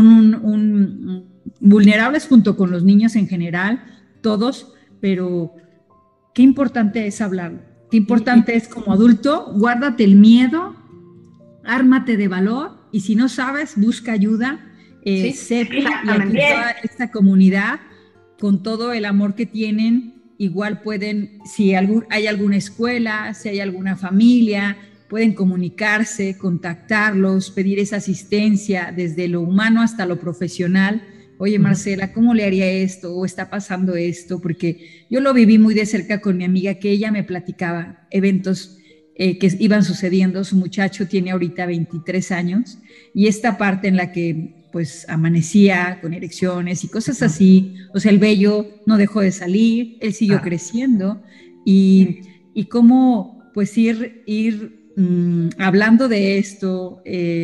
[SPEAKER 1] son vulnerables junto con los niños en general, todos, pero qué importante es hablarlo, qué importante es como adulto, guárdate el miedo, ármate de valor, y si no sabes, busca ayuda. CEPI y aquí toda esta comunidad, con todo el amor que tienen, igual pueden, si hay alguna escuela, si hay alguna familia, pueden comunicarse, contactarlos, pedir esa asistencia desde lo humano hasta lo profesional. Oye, Marcela, ¿cómo le haría esto? ¿O está pasando esto? Porque yo lo viví muy de cerca con mi amiga, que ella me platicaba eventos que iban sucediendo. Su muchacho tiene ahorita 23 años y esta parte en la que pues amanecía con erecciones y cosas así, o sea, el vello no dejó de salir, él siguió creciendo y cómo pues ir hablando de esto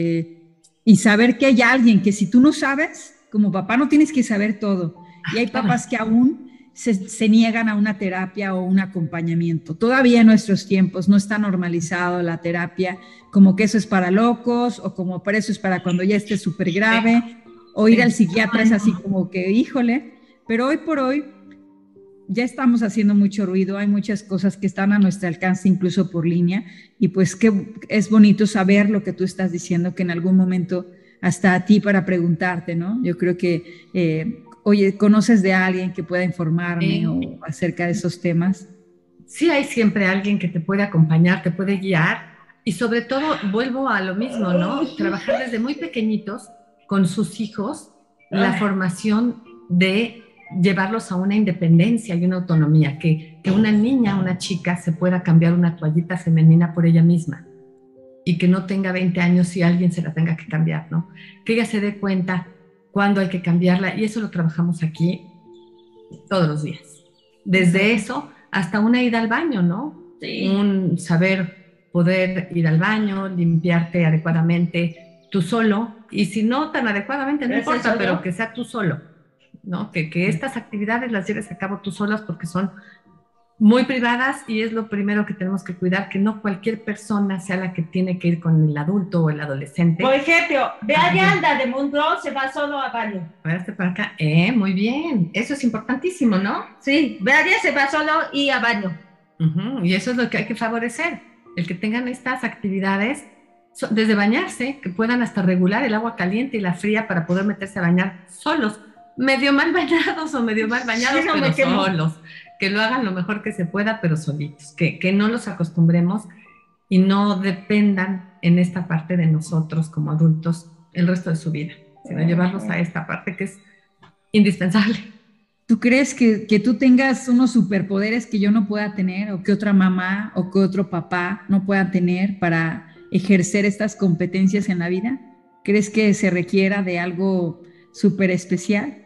[SPEAKER 1] y saber que hay alguien que si tú no sabes, como papá no tienes que saber todo, y hay papás que aún se niegan a una terapia o un acompañamiento. Todavía en nuestros tiempos no está normalizado la terapia, como que eso es para locos, o como para eso es para cuando ya esté súper grave, o ir al psiquiatra es así como que, híjole, pero hoy por hoy ya estamos haciendo mucho ruido, hay muchas cosas que están a nuestro alcance, incluso por línea, y pues que es bonito saber lo que tú estás diciendo, que en algún momento hasta a ti para preguntarte, ¿no? Yo creo que oye, ¿conoces de alguien que pueda informarme o acerca de esos temas?
[SPEAKER 4] Sí, hay siempre alguien que te puede acompañar, te puede guiar, y sobre todo, vuelvo a lo mismo, ¿no? Trabajar desde muy pequeñitos con sus hijos, la formación de llevarlos a una independencia y una autonomía, que una niña, una chica se pueda cambiar una toallita femenina por ella misma y que no tenga 20 años y alguien se la tenga que cambiar, ¿no? Que ella se dé cuenta cuándo hay que cambiarla, y eso lo trabajamos aquí todos los días. Desde eso hasta una ida al baño, ¿no? Sí. Un saber poder ir al baño, limpiarte adecuadamente tú solo, y si no tan adecuadamente, no importa, pero que sea tú solo, ¿no? Que estas actividades las lleves a cabo tú solas, porque son muy privadas y es lo primero que tenemos que cuidar, que no cualquier persona sea la que tiene que ir con el adulto o el adolescente.
[SPEAKER 3] Por ejemplo, Beadia anda de mundo, se va solo a baño.
[SPEAKER 4] A ver, para acá. Muy bien. Eso es importantísimo, ¿no?
[SPEAKER 3] Sí, Beadia se va solo y a baño.
[SPEAKER 4] Y eso es lo que hay que favorecer, el que tengan estas actividades, desde bañarse, que puedan hasta regular el agua caliente y la fría para poder meterse a bañar solos, medio mal bañados o medio mal bañados, sí, pero solos. Que lo hagan lo mejor que se pueda, pero solitos, que no los acostumbremos y no dependan en esta parte de nosotros como adultos el resto de su vida, sino llevarlos a esta parte que es indispensable.
[SPEAKER 1] ¿Tú crees que tú tengas unos superpoderes que yo no pueda tener, o que otra mamá o que otro papá no pueda tener para ejercer estas competencias en la vida? ¿Crees que se requiera de algo súper especial?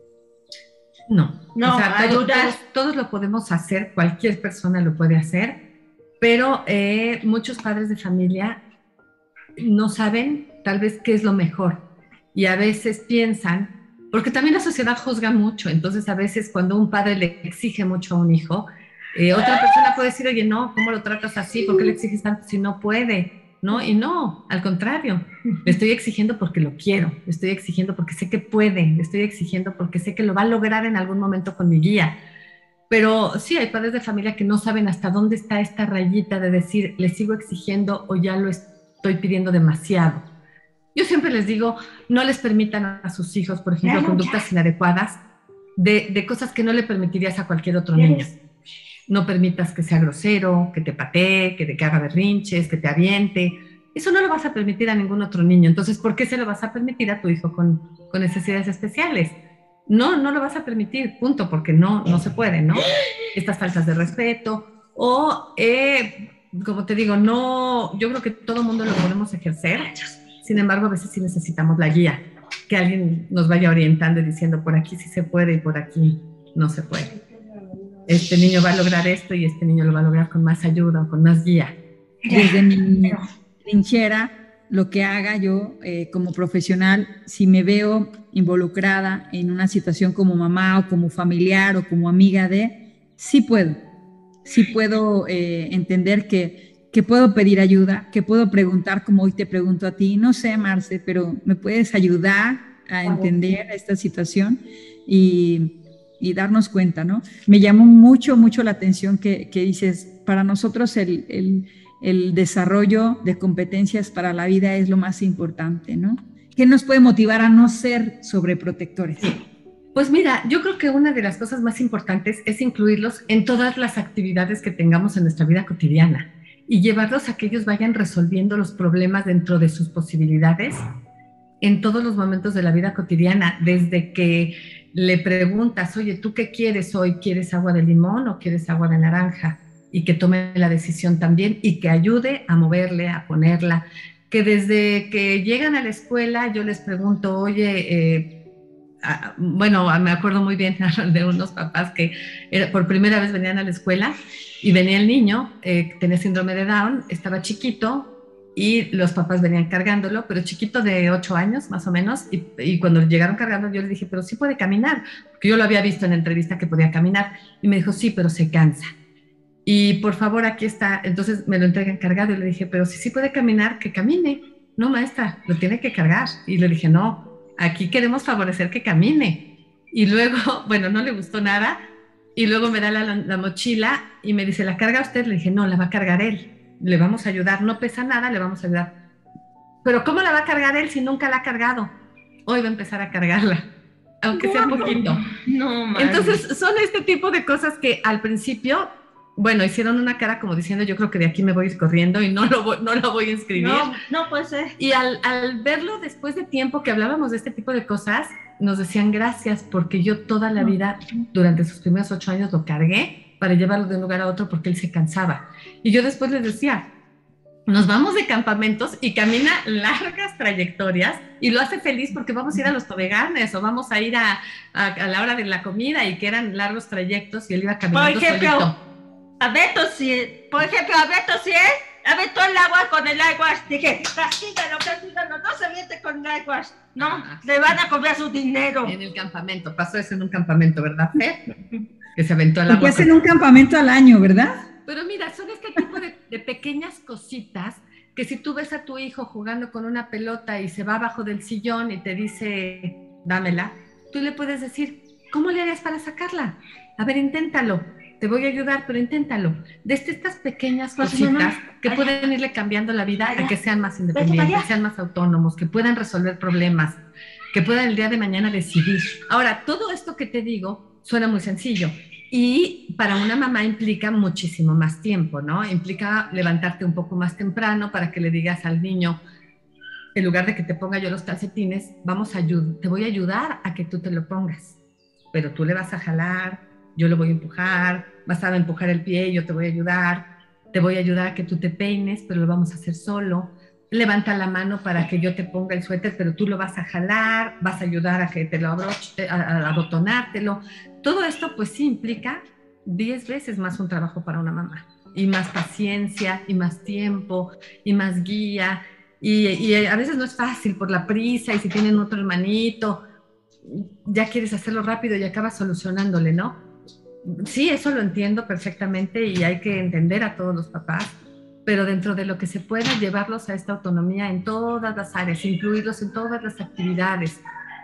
[SPEAKER 4] No, o sea, todos lo podemos hacer, cualquier persona lo puede hacer, pero muchos padres de familia no saben tal vez qué es lo mejor, y a veces piensan, porque también la sociedad juzga mucho, entonces a veces cuando un padre le exige mucho a un hijo, otra persona puede decir, oye, no, ¿cómo lo tratas así? ¿Por qué le exiges tanto si no puede? ¿No? Y no, al contrario, le estoy exigiendo porque lo quiero, le estoy exigiendo porque sé que puede, le estoy exigiendo porque sé que lo va a lograr en algún momento con mi guía. Pero sí, hay padres de familia que no saben hasta dónde está esta rayita de decir, le sigo exigiendo o ya lo estoy pidiendo demasiado. Yo siempre les digo, no les permitan a sus hijos, por ejemplo, conductas inadecuadas de cosas que no le permitirías a cualquier otro niño. No permitas que sea grosero, que te patee, que haga berrinches, que te aviente. Eso no lo vas a permitir a ningún otro niño. Entonces, ¿por qué se lo vas a permitir a tu hijo con necesidades especiales? No lo vas a permitir, punto, porque no se puede, ¿no? Estas faltas de respeto o, como te digo, yo creo que todo mundo lo podemos ejercer. Sin embargo, a veces sí necesitamos la guía, que alguien nos vaya orientando y diciendo, por aquí sí se puede y por aquí no se puede. este niño va a lograr esto y este niño lo va a lograr con más ayuda o con más guía.
[SPEAKER 1] Desde mi trinchera, lo que haga yo como profesional, si me veo involucrada en una situación como mamá o como familiar o como amiga sí puedo entender que puedo pedir ayuda, que puedo preguntar como hoy te pregunto a ti, no sé, Marce, pero ¿me puedes ayudar a entender esta situación? Y darnos cuenta, ¿no? Me llamó mucho la atención que dices, para nosotros el desarrollo de competencias para la vida es lo más importante, ¿no? ¿Qué nos puede motivar a no ser sobreprotectores?
[SPEAKER 4] Pues mira, yo creo que una de las cosas más importantes es incluirlos en todas las actividades que tengamos en nuestra vida cotidiana y llevarlos a que ellos vayan resolviendo los problemas dentro de sus posibilidades en todos los momentos de la vida cotidiana, desde que le preguntas, oye, ¿tú qué quieres hoy? ¿Quieres agua de limón o quieres agua de naranja? Y que tome la decisión también y que ayude a moverle, a ponerla. Que desde que llegan a la escuela yo les pregunto, oye, bueno, me acuerdo muy bien de unos papás que por primera vez venían a la escuela y venía el niño, tenía síndrome de Down, estaba chiquito, y los papás venían cargándolo, pero chiquito de 8 años más o menos, y cuando llegaron cargando yo le dije, pero sí puede caminar, porque yo lo había visto en la entrevista que podía caminar, y me dijo, sí, pero se cansa. Y por favor, aquí está. Entonces me lo entregan cargado y le dije, pero si sí puede caminar, que camine. No, maestra, lo tiene que cargar. Y le dije, no, aquí queremos favorecer que camine. Y luego, bueno, no le gustó nada, y luego me da la mochila y me dice, ¿la carga usted? Le dije, no, la va a cargar él. Le vamos a ayudar, no pesa nada, le vamos a ayudar. Pero ¿cómo la va a cargar él si nunca la ha cargado? Hoy va a empezar a cargarla, aunque sea un poquito.
[SPEAKER 3] No,
[SPEAKER 4] entonces son este tipo de cosas que al principio, bueno, hicieron una cara como diciendo, yo creo que de aquí me voy a ir corriendo y no lo voy a inscribir.
[SPEAKER 3] No puede ser.
[SPEAKER 4] Y al verlo después de tiempo que hablábamos de este tipo de cosas, nos decían gracias, porque yo toda la vida, durante sus primeros 8 años, lo cargué para llevarlo de un lugar a otro porque él se cansaba. Y yo después les decía, nos vamos de campamentos y camina largas trayectorias y lo hace feliz porque vamos a ir a los toboganes o vamos a ir a la hora de la comida y que eran largos trayectos y él iba caminando solito.
[SPEAKER 3] Por ejemplo, a Beto sí aventó el agua con el eyewash. Dije, castígalo, no se miente con el eyewash. No, le van a cobrar su dinero.
[SPEAKER 4] En el campamento, pasó eso en un campamento, ¿verdad, Fer? Que se aventó el agua.
[SPEAKER 1] Porque hacen un campamento al año, ¿verdad?
[SPEAKER 4] Pero mira, son este tipo de pequeñas cositas que si tú ves a tu hijo jugando con una pelota y se va abajo del sillón y te dice, dámela, tú le puedes decir, ¿cómo le harías para sacarla? A ver, inténtalo. Te voy a ayudar, pero inténtalo. Desde estas pequeñas cositas que pueden irle cambiando la vida a que sean más independientes, sean más autónomos, que puedan resolver problemas, que puedan el día de mañana decidir. Ahora, todo esto que te digo suena muy sencillo y para una mamá implica muchísimo más tiempo, ¿no? Implica levantarte un poco más temprano para que le digas al niño, en lugar de que te ponga yo los calcetines, te voy a ayudar a que tú te lo pongas, pero tú le vas a jalar, yo lo voy a empujar, vas a empujar el pie, yo te voy a ayudar a que tú te peines, pero lo vamos a hacer solo. Levanta la mano para que yo te ponga el suéter, pero tú lo vas a jalar, vas a ayudar a que te lo abroche, a abotonártelo. Todo esto pues sí implica 10 veces más un trabajo para una mamá, y más paciencia, y más tiempo, y más guía, y a veces no es fácil por la prisa, y si tienen otro hermanito, ya quieres hacerlo rápido y acabas solucionándole, ¿no? Sí, eso lo entiendo perfectamente y hay que entender a todos los papás, pero dentro de lo que se pueda, llevarlos a esta autonomía en todas las áreas, incluirlos en todas las actividades,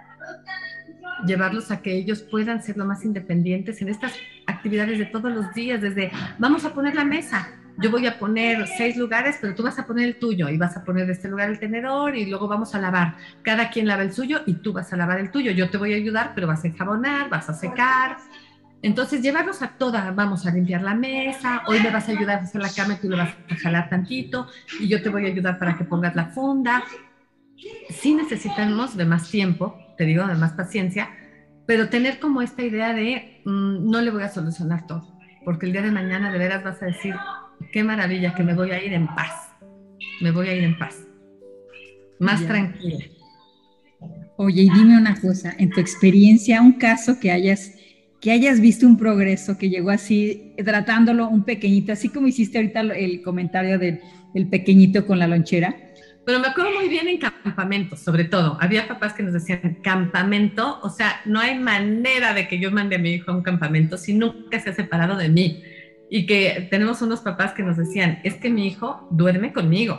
[SPEAKER 4] llevarlos a que ellos puedan ser lo más independientes en estas actividades de todos los días, desde vamos a poner la mesa, yo voy a poner 6 lugares, pero tú vas a poner el tuyo y vas a poner de este lugar el tenedor y luego vamos a lavar, cada quien lava el suyo y tú vas a lavar el tuyo, yo te voy a ayudar, pero vas a enjabonar, vas a secar. Entonces, llevarlos a todas, vamos a limpiar la mesa, hoy me vas a ayudar a hacer la cama y tú le vas a jalar tantito, y yo te voy a ayudar para que pongas la funda. Sí necesitamos de más tiempo, te digo, de más paciencia, pero tener como esta idea de no le voy a solucionar todo, porque el día de mañana de veras vas a decir, qué maravilla, que me voy a ir en paz, más tranquila.
[SPEAKER 1] Oye, y dime una cosa, en tu experiencia, un caso que que hayas visto un progreso que llegó así, tratándolo un pequeñito, así como hiciste ahorita el comentario del pequeñito con la lonchera.
[SPEAKER 4] Pero me acuerdo muy bien en campamentos, sobre todo. Había papás que nos decían, campamento, o sea, no hay manera de que yo mande a mi hijo a un campamento si nunca se ha separado de mí. Y que tenemos unos papás que nos decían, es que mi hijo duerme conmigo.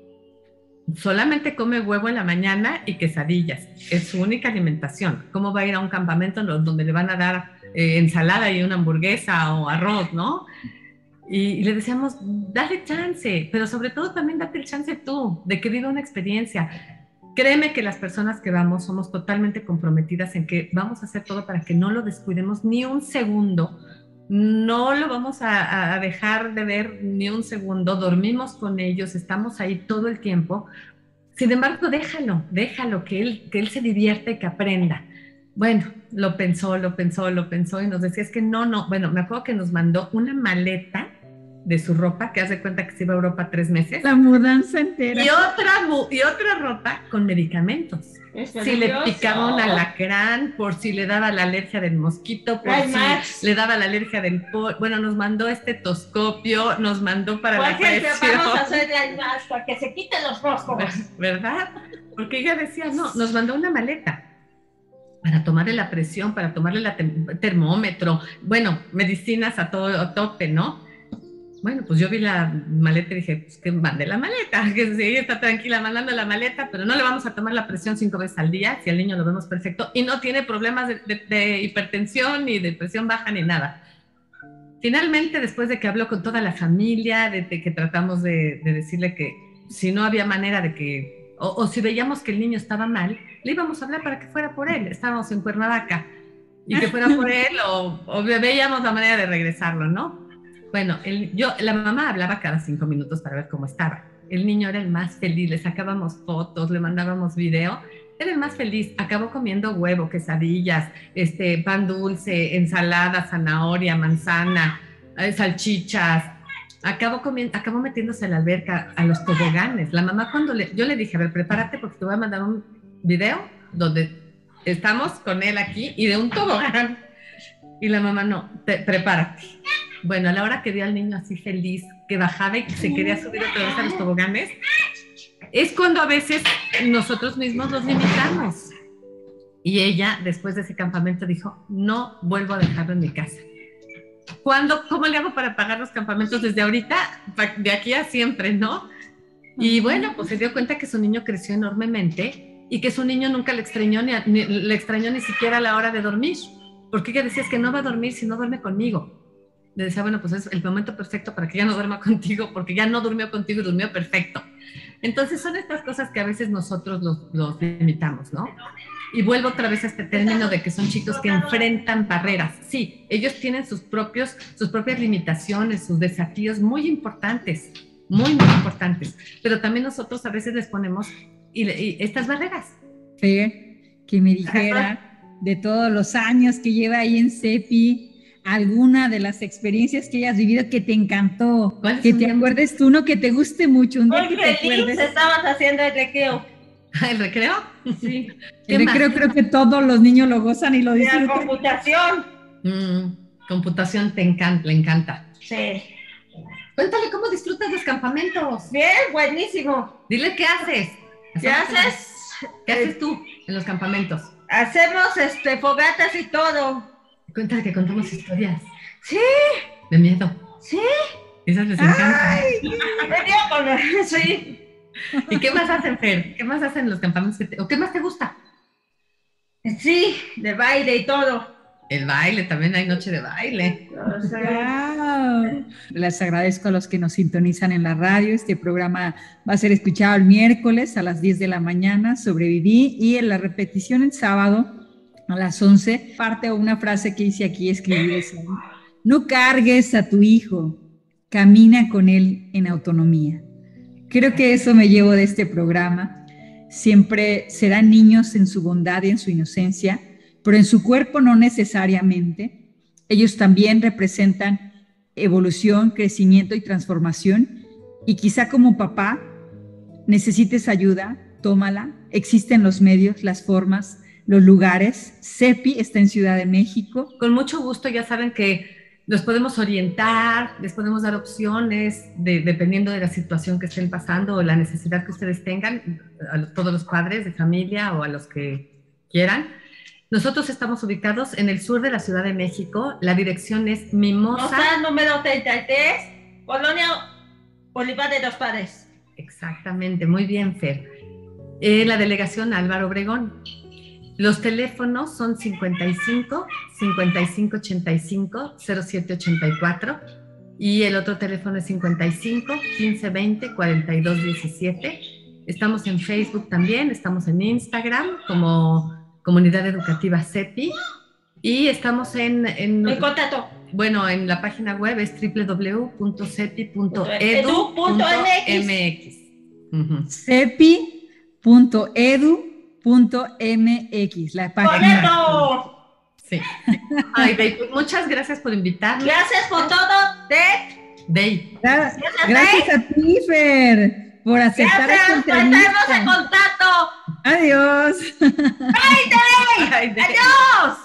[SPEAKER 4] Solamente come huevo en la mañana y quesadillas. Es su única alimentación. ¿Cómo va a ir a un campamento donde le van a dar ensalada y una hamburguesa o arroz, ¿no? Y le decíamos, dale chance, pero sobre todo también date el chance tú, de que viva una experiencia. Créeme que las personas que vamos somos totalmente comprometidas en que vamos a hacer todo para que no lo descuidemos ni un segundo, no lo vamos a dejar de ver ni un segundo, dormimos con ellos, estamos ahí todo el tiempo. Sin embargo, déjalo, que él se divierta y que aprenda. Bueno, lo pensó y nos decía, es que no, bueno, me acuerdo que nos mandó una maleta de su ropa, que hace cuenta que se iba a Europa 3 meses.
[SPEAKER 1] La mudanza entera.
[SPEAKER 4] Y otra ropa con medicamentos. Si le picaba un alacrán, por si le daba la alergia del mosquito, por si le daba la alergia del polvo. Bueno, nos mandó estetoscopio, nos mandó para la presión.
[SPEAKER 3] Vamos a hacerle al más para que se quiten los fósforos.
[SPEAKER 4] ¿Verdad? Porque ella decía, no, nos mandó una maleta para tomarle la presión, para tomarle el termómetro, bueno, medicinas a tope, ¿no? Bueno, pues yo vi la maleta y dije, pues que mande la maleta, que sí, está tranquila mandando la maleta, pero no le vamos a tomar la presión 5 veces al día, si al niño lo vemos perfecto, y no tiene problemas de hipertensión, ni de presión baja, ni nada. Finalmente, después de que habló con toda la familia, de que tratamos de decirle que si no había manera de que, o si veíamos que el niño estaba mal, le íbamos a hablar para que fuera por él. Estábamos en Cuernavaca, y que fuera por él, o veíamos la manera de regresarlo, ¿no? Bueno, la mamá hablaba cada 5 minutos para ver cómo estaba. El niño era el más feliz, le sacábamos fotos, le mandábamos video, era el más feliz. Acabó comiendo huevo, quesadillas, pan dulce, ensalada, zanahoria, manzana, salchichas. Acabó metiéndose a la alberca, a los toboganes. La mamá yo le dije, a ver, prepárate porque te voy a mandar un video donde estamos con él aquí y de un tobogán. Y la mamá, no, prepárate. Bueno, a la hora que vio al niño así feliz, que bajaba y que se quería subir otra vez a los toboganes, es cuando a veces nosotros mismos los limitamos. Y ella, después de ese campamento, dijo, no vuelvo a dejarlo en mi casa. ¿Cómo le hago para pagar los campamentos desde ahorita? De aquí a siempre, ¿no? Y bueno, pues se dio cuenta que su niño creció enormemente y que su niño nunca le extrañó ni siquiera a la hora de dormir. Porque ella decía, es que no va a dormir si no duerme conmigo. Le decía, bueno, pues es el momento perfecto para que ya no duerma contigo, porque ya no durmió contigo y durmió perfecto. Entonces son estas cosas que a veces nosotros los limitamos, ¿no? Y vuelvo otra vez a este término de que son chicos que enfrentan barreras. Sí, ellos tienen sus propias limitaciones, sus desafíos muy importantes, muy importantes, pero también nosotros a veces les ponemos estas barreras.
[SPEAKER 1] Fer, que me dijera de todos los años que lleva ahí en CEPI, alguna de las experiencias que hayas vivido que te encantó, que te acuerdes tú, uno que te guste mucho, un día que te acuerdes.
[SPEAKER 3] Estabas haciendo el recreo.
[SPEAKER 4] ¿El recreo? Sí.
[SPEAKER 1] El recreo creo que todos los niños lo gozan y lo disfrutan.
[SPEAKER 3] La computación.
[SPEAKER 4] Computación le encanta.
[SPEAKER 3] Sí.
[SPEAKER 4] Cuéntale cómo disfrutas los campamentos.
[SPEAKER 3] Bien, buenísimo.
[SPEAKER 4] Dile qué haces.
[SPEAKER 3] ¿Qué haces?
[SPEAKER 4] ¿Qué haces tú en los campamentos?
[SPEAKER 3] Hacemos fogatas y todo.
[SPEAKER 4] Cuéntale que contamos historias.
[SPEAKER 3] Sí.
[SPEAKER 4] De miedo.
[SPEAKER 3] Sí.
[SPEAKER 4] Esas les encantan.
[SPEAKER 3] Sí.
[SPEAKER 4] ¿Y qué más hacen, Fer? ¿Qué más hacen en los campamentos? ¿O qué más te gusta?
[SPEAKER 3] Sí, de baile y todo.
[SPEAKER 4] El baile, también hay noche de baile.
[SPEAKER 1] Wow. Les agradezco a los que nos sintonizan en la radio. Este programa va a ser escuchado el miércoles a las 10 de la mañana, Sobreviví, y en la repetición el sábado a las 11, parte o una frase que hice aquí, escribí esa. No cargues a tu hijo, camina con él en autonomía. Creo que eso me llevo de este programa. Siempre serán niños en su bondad y en su inocencia, pero en su cuerpo no necesariamente. Ellos también representan evolución, crecimiento y transformación. Y quizá como papá necesites ayuda, tómala. Existen los medios, las formas los lugares. CEPI está en Ciudad de México.
[SPEAKER 4] Con mucho gusto, ya saben que los podemos orientar, les podemos dar opciones dependiendo de la situación que estén pasando o la necesidad que ustedes tengan, todos los padres de familia o a los que quieran. Nosotros estamos ubicados en el sur de la Ciudad de México. La dirección es Mimosa.
[SPEAKER 3] Número 33, Colonia Bolívar de los Padres.
[SPEAKER 4] Exactamente, muy bien, Fer. La delegación Álvaro Obregón. Los teléfonos son 55 55 85 07 84 y el otro teléfono es 55 15 20 42 17. Estamos en Facebook también, estamos en Instagram como Comunidad Educativa CEPI y estamos en
[SPEAKER 3] contacto.
[SPEAKER 4] Bueno, en la página web es www.cepi.edu.mx.
[SPEAKER 1] cepi.edu.mx, la página.
[SPEAKER 3] ¡Correcto!
[SPEAKER 4] Sí. Ay, Dey, pues muchas gracias por invitarme.
[SPEAKER 3] Gracias por todo,
[SPEAKER 4] Dey.
[SPEAKER 1] Gracias a ti, Fer, por aceptar esta entrevista.
[SPEAKER 3] Estaremos en contacto.
[SPEAKER 1] Adiós.
[SPEAKER 3] ¡Bye, Dey! ¡Adiós!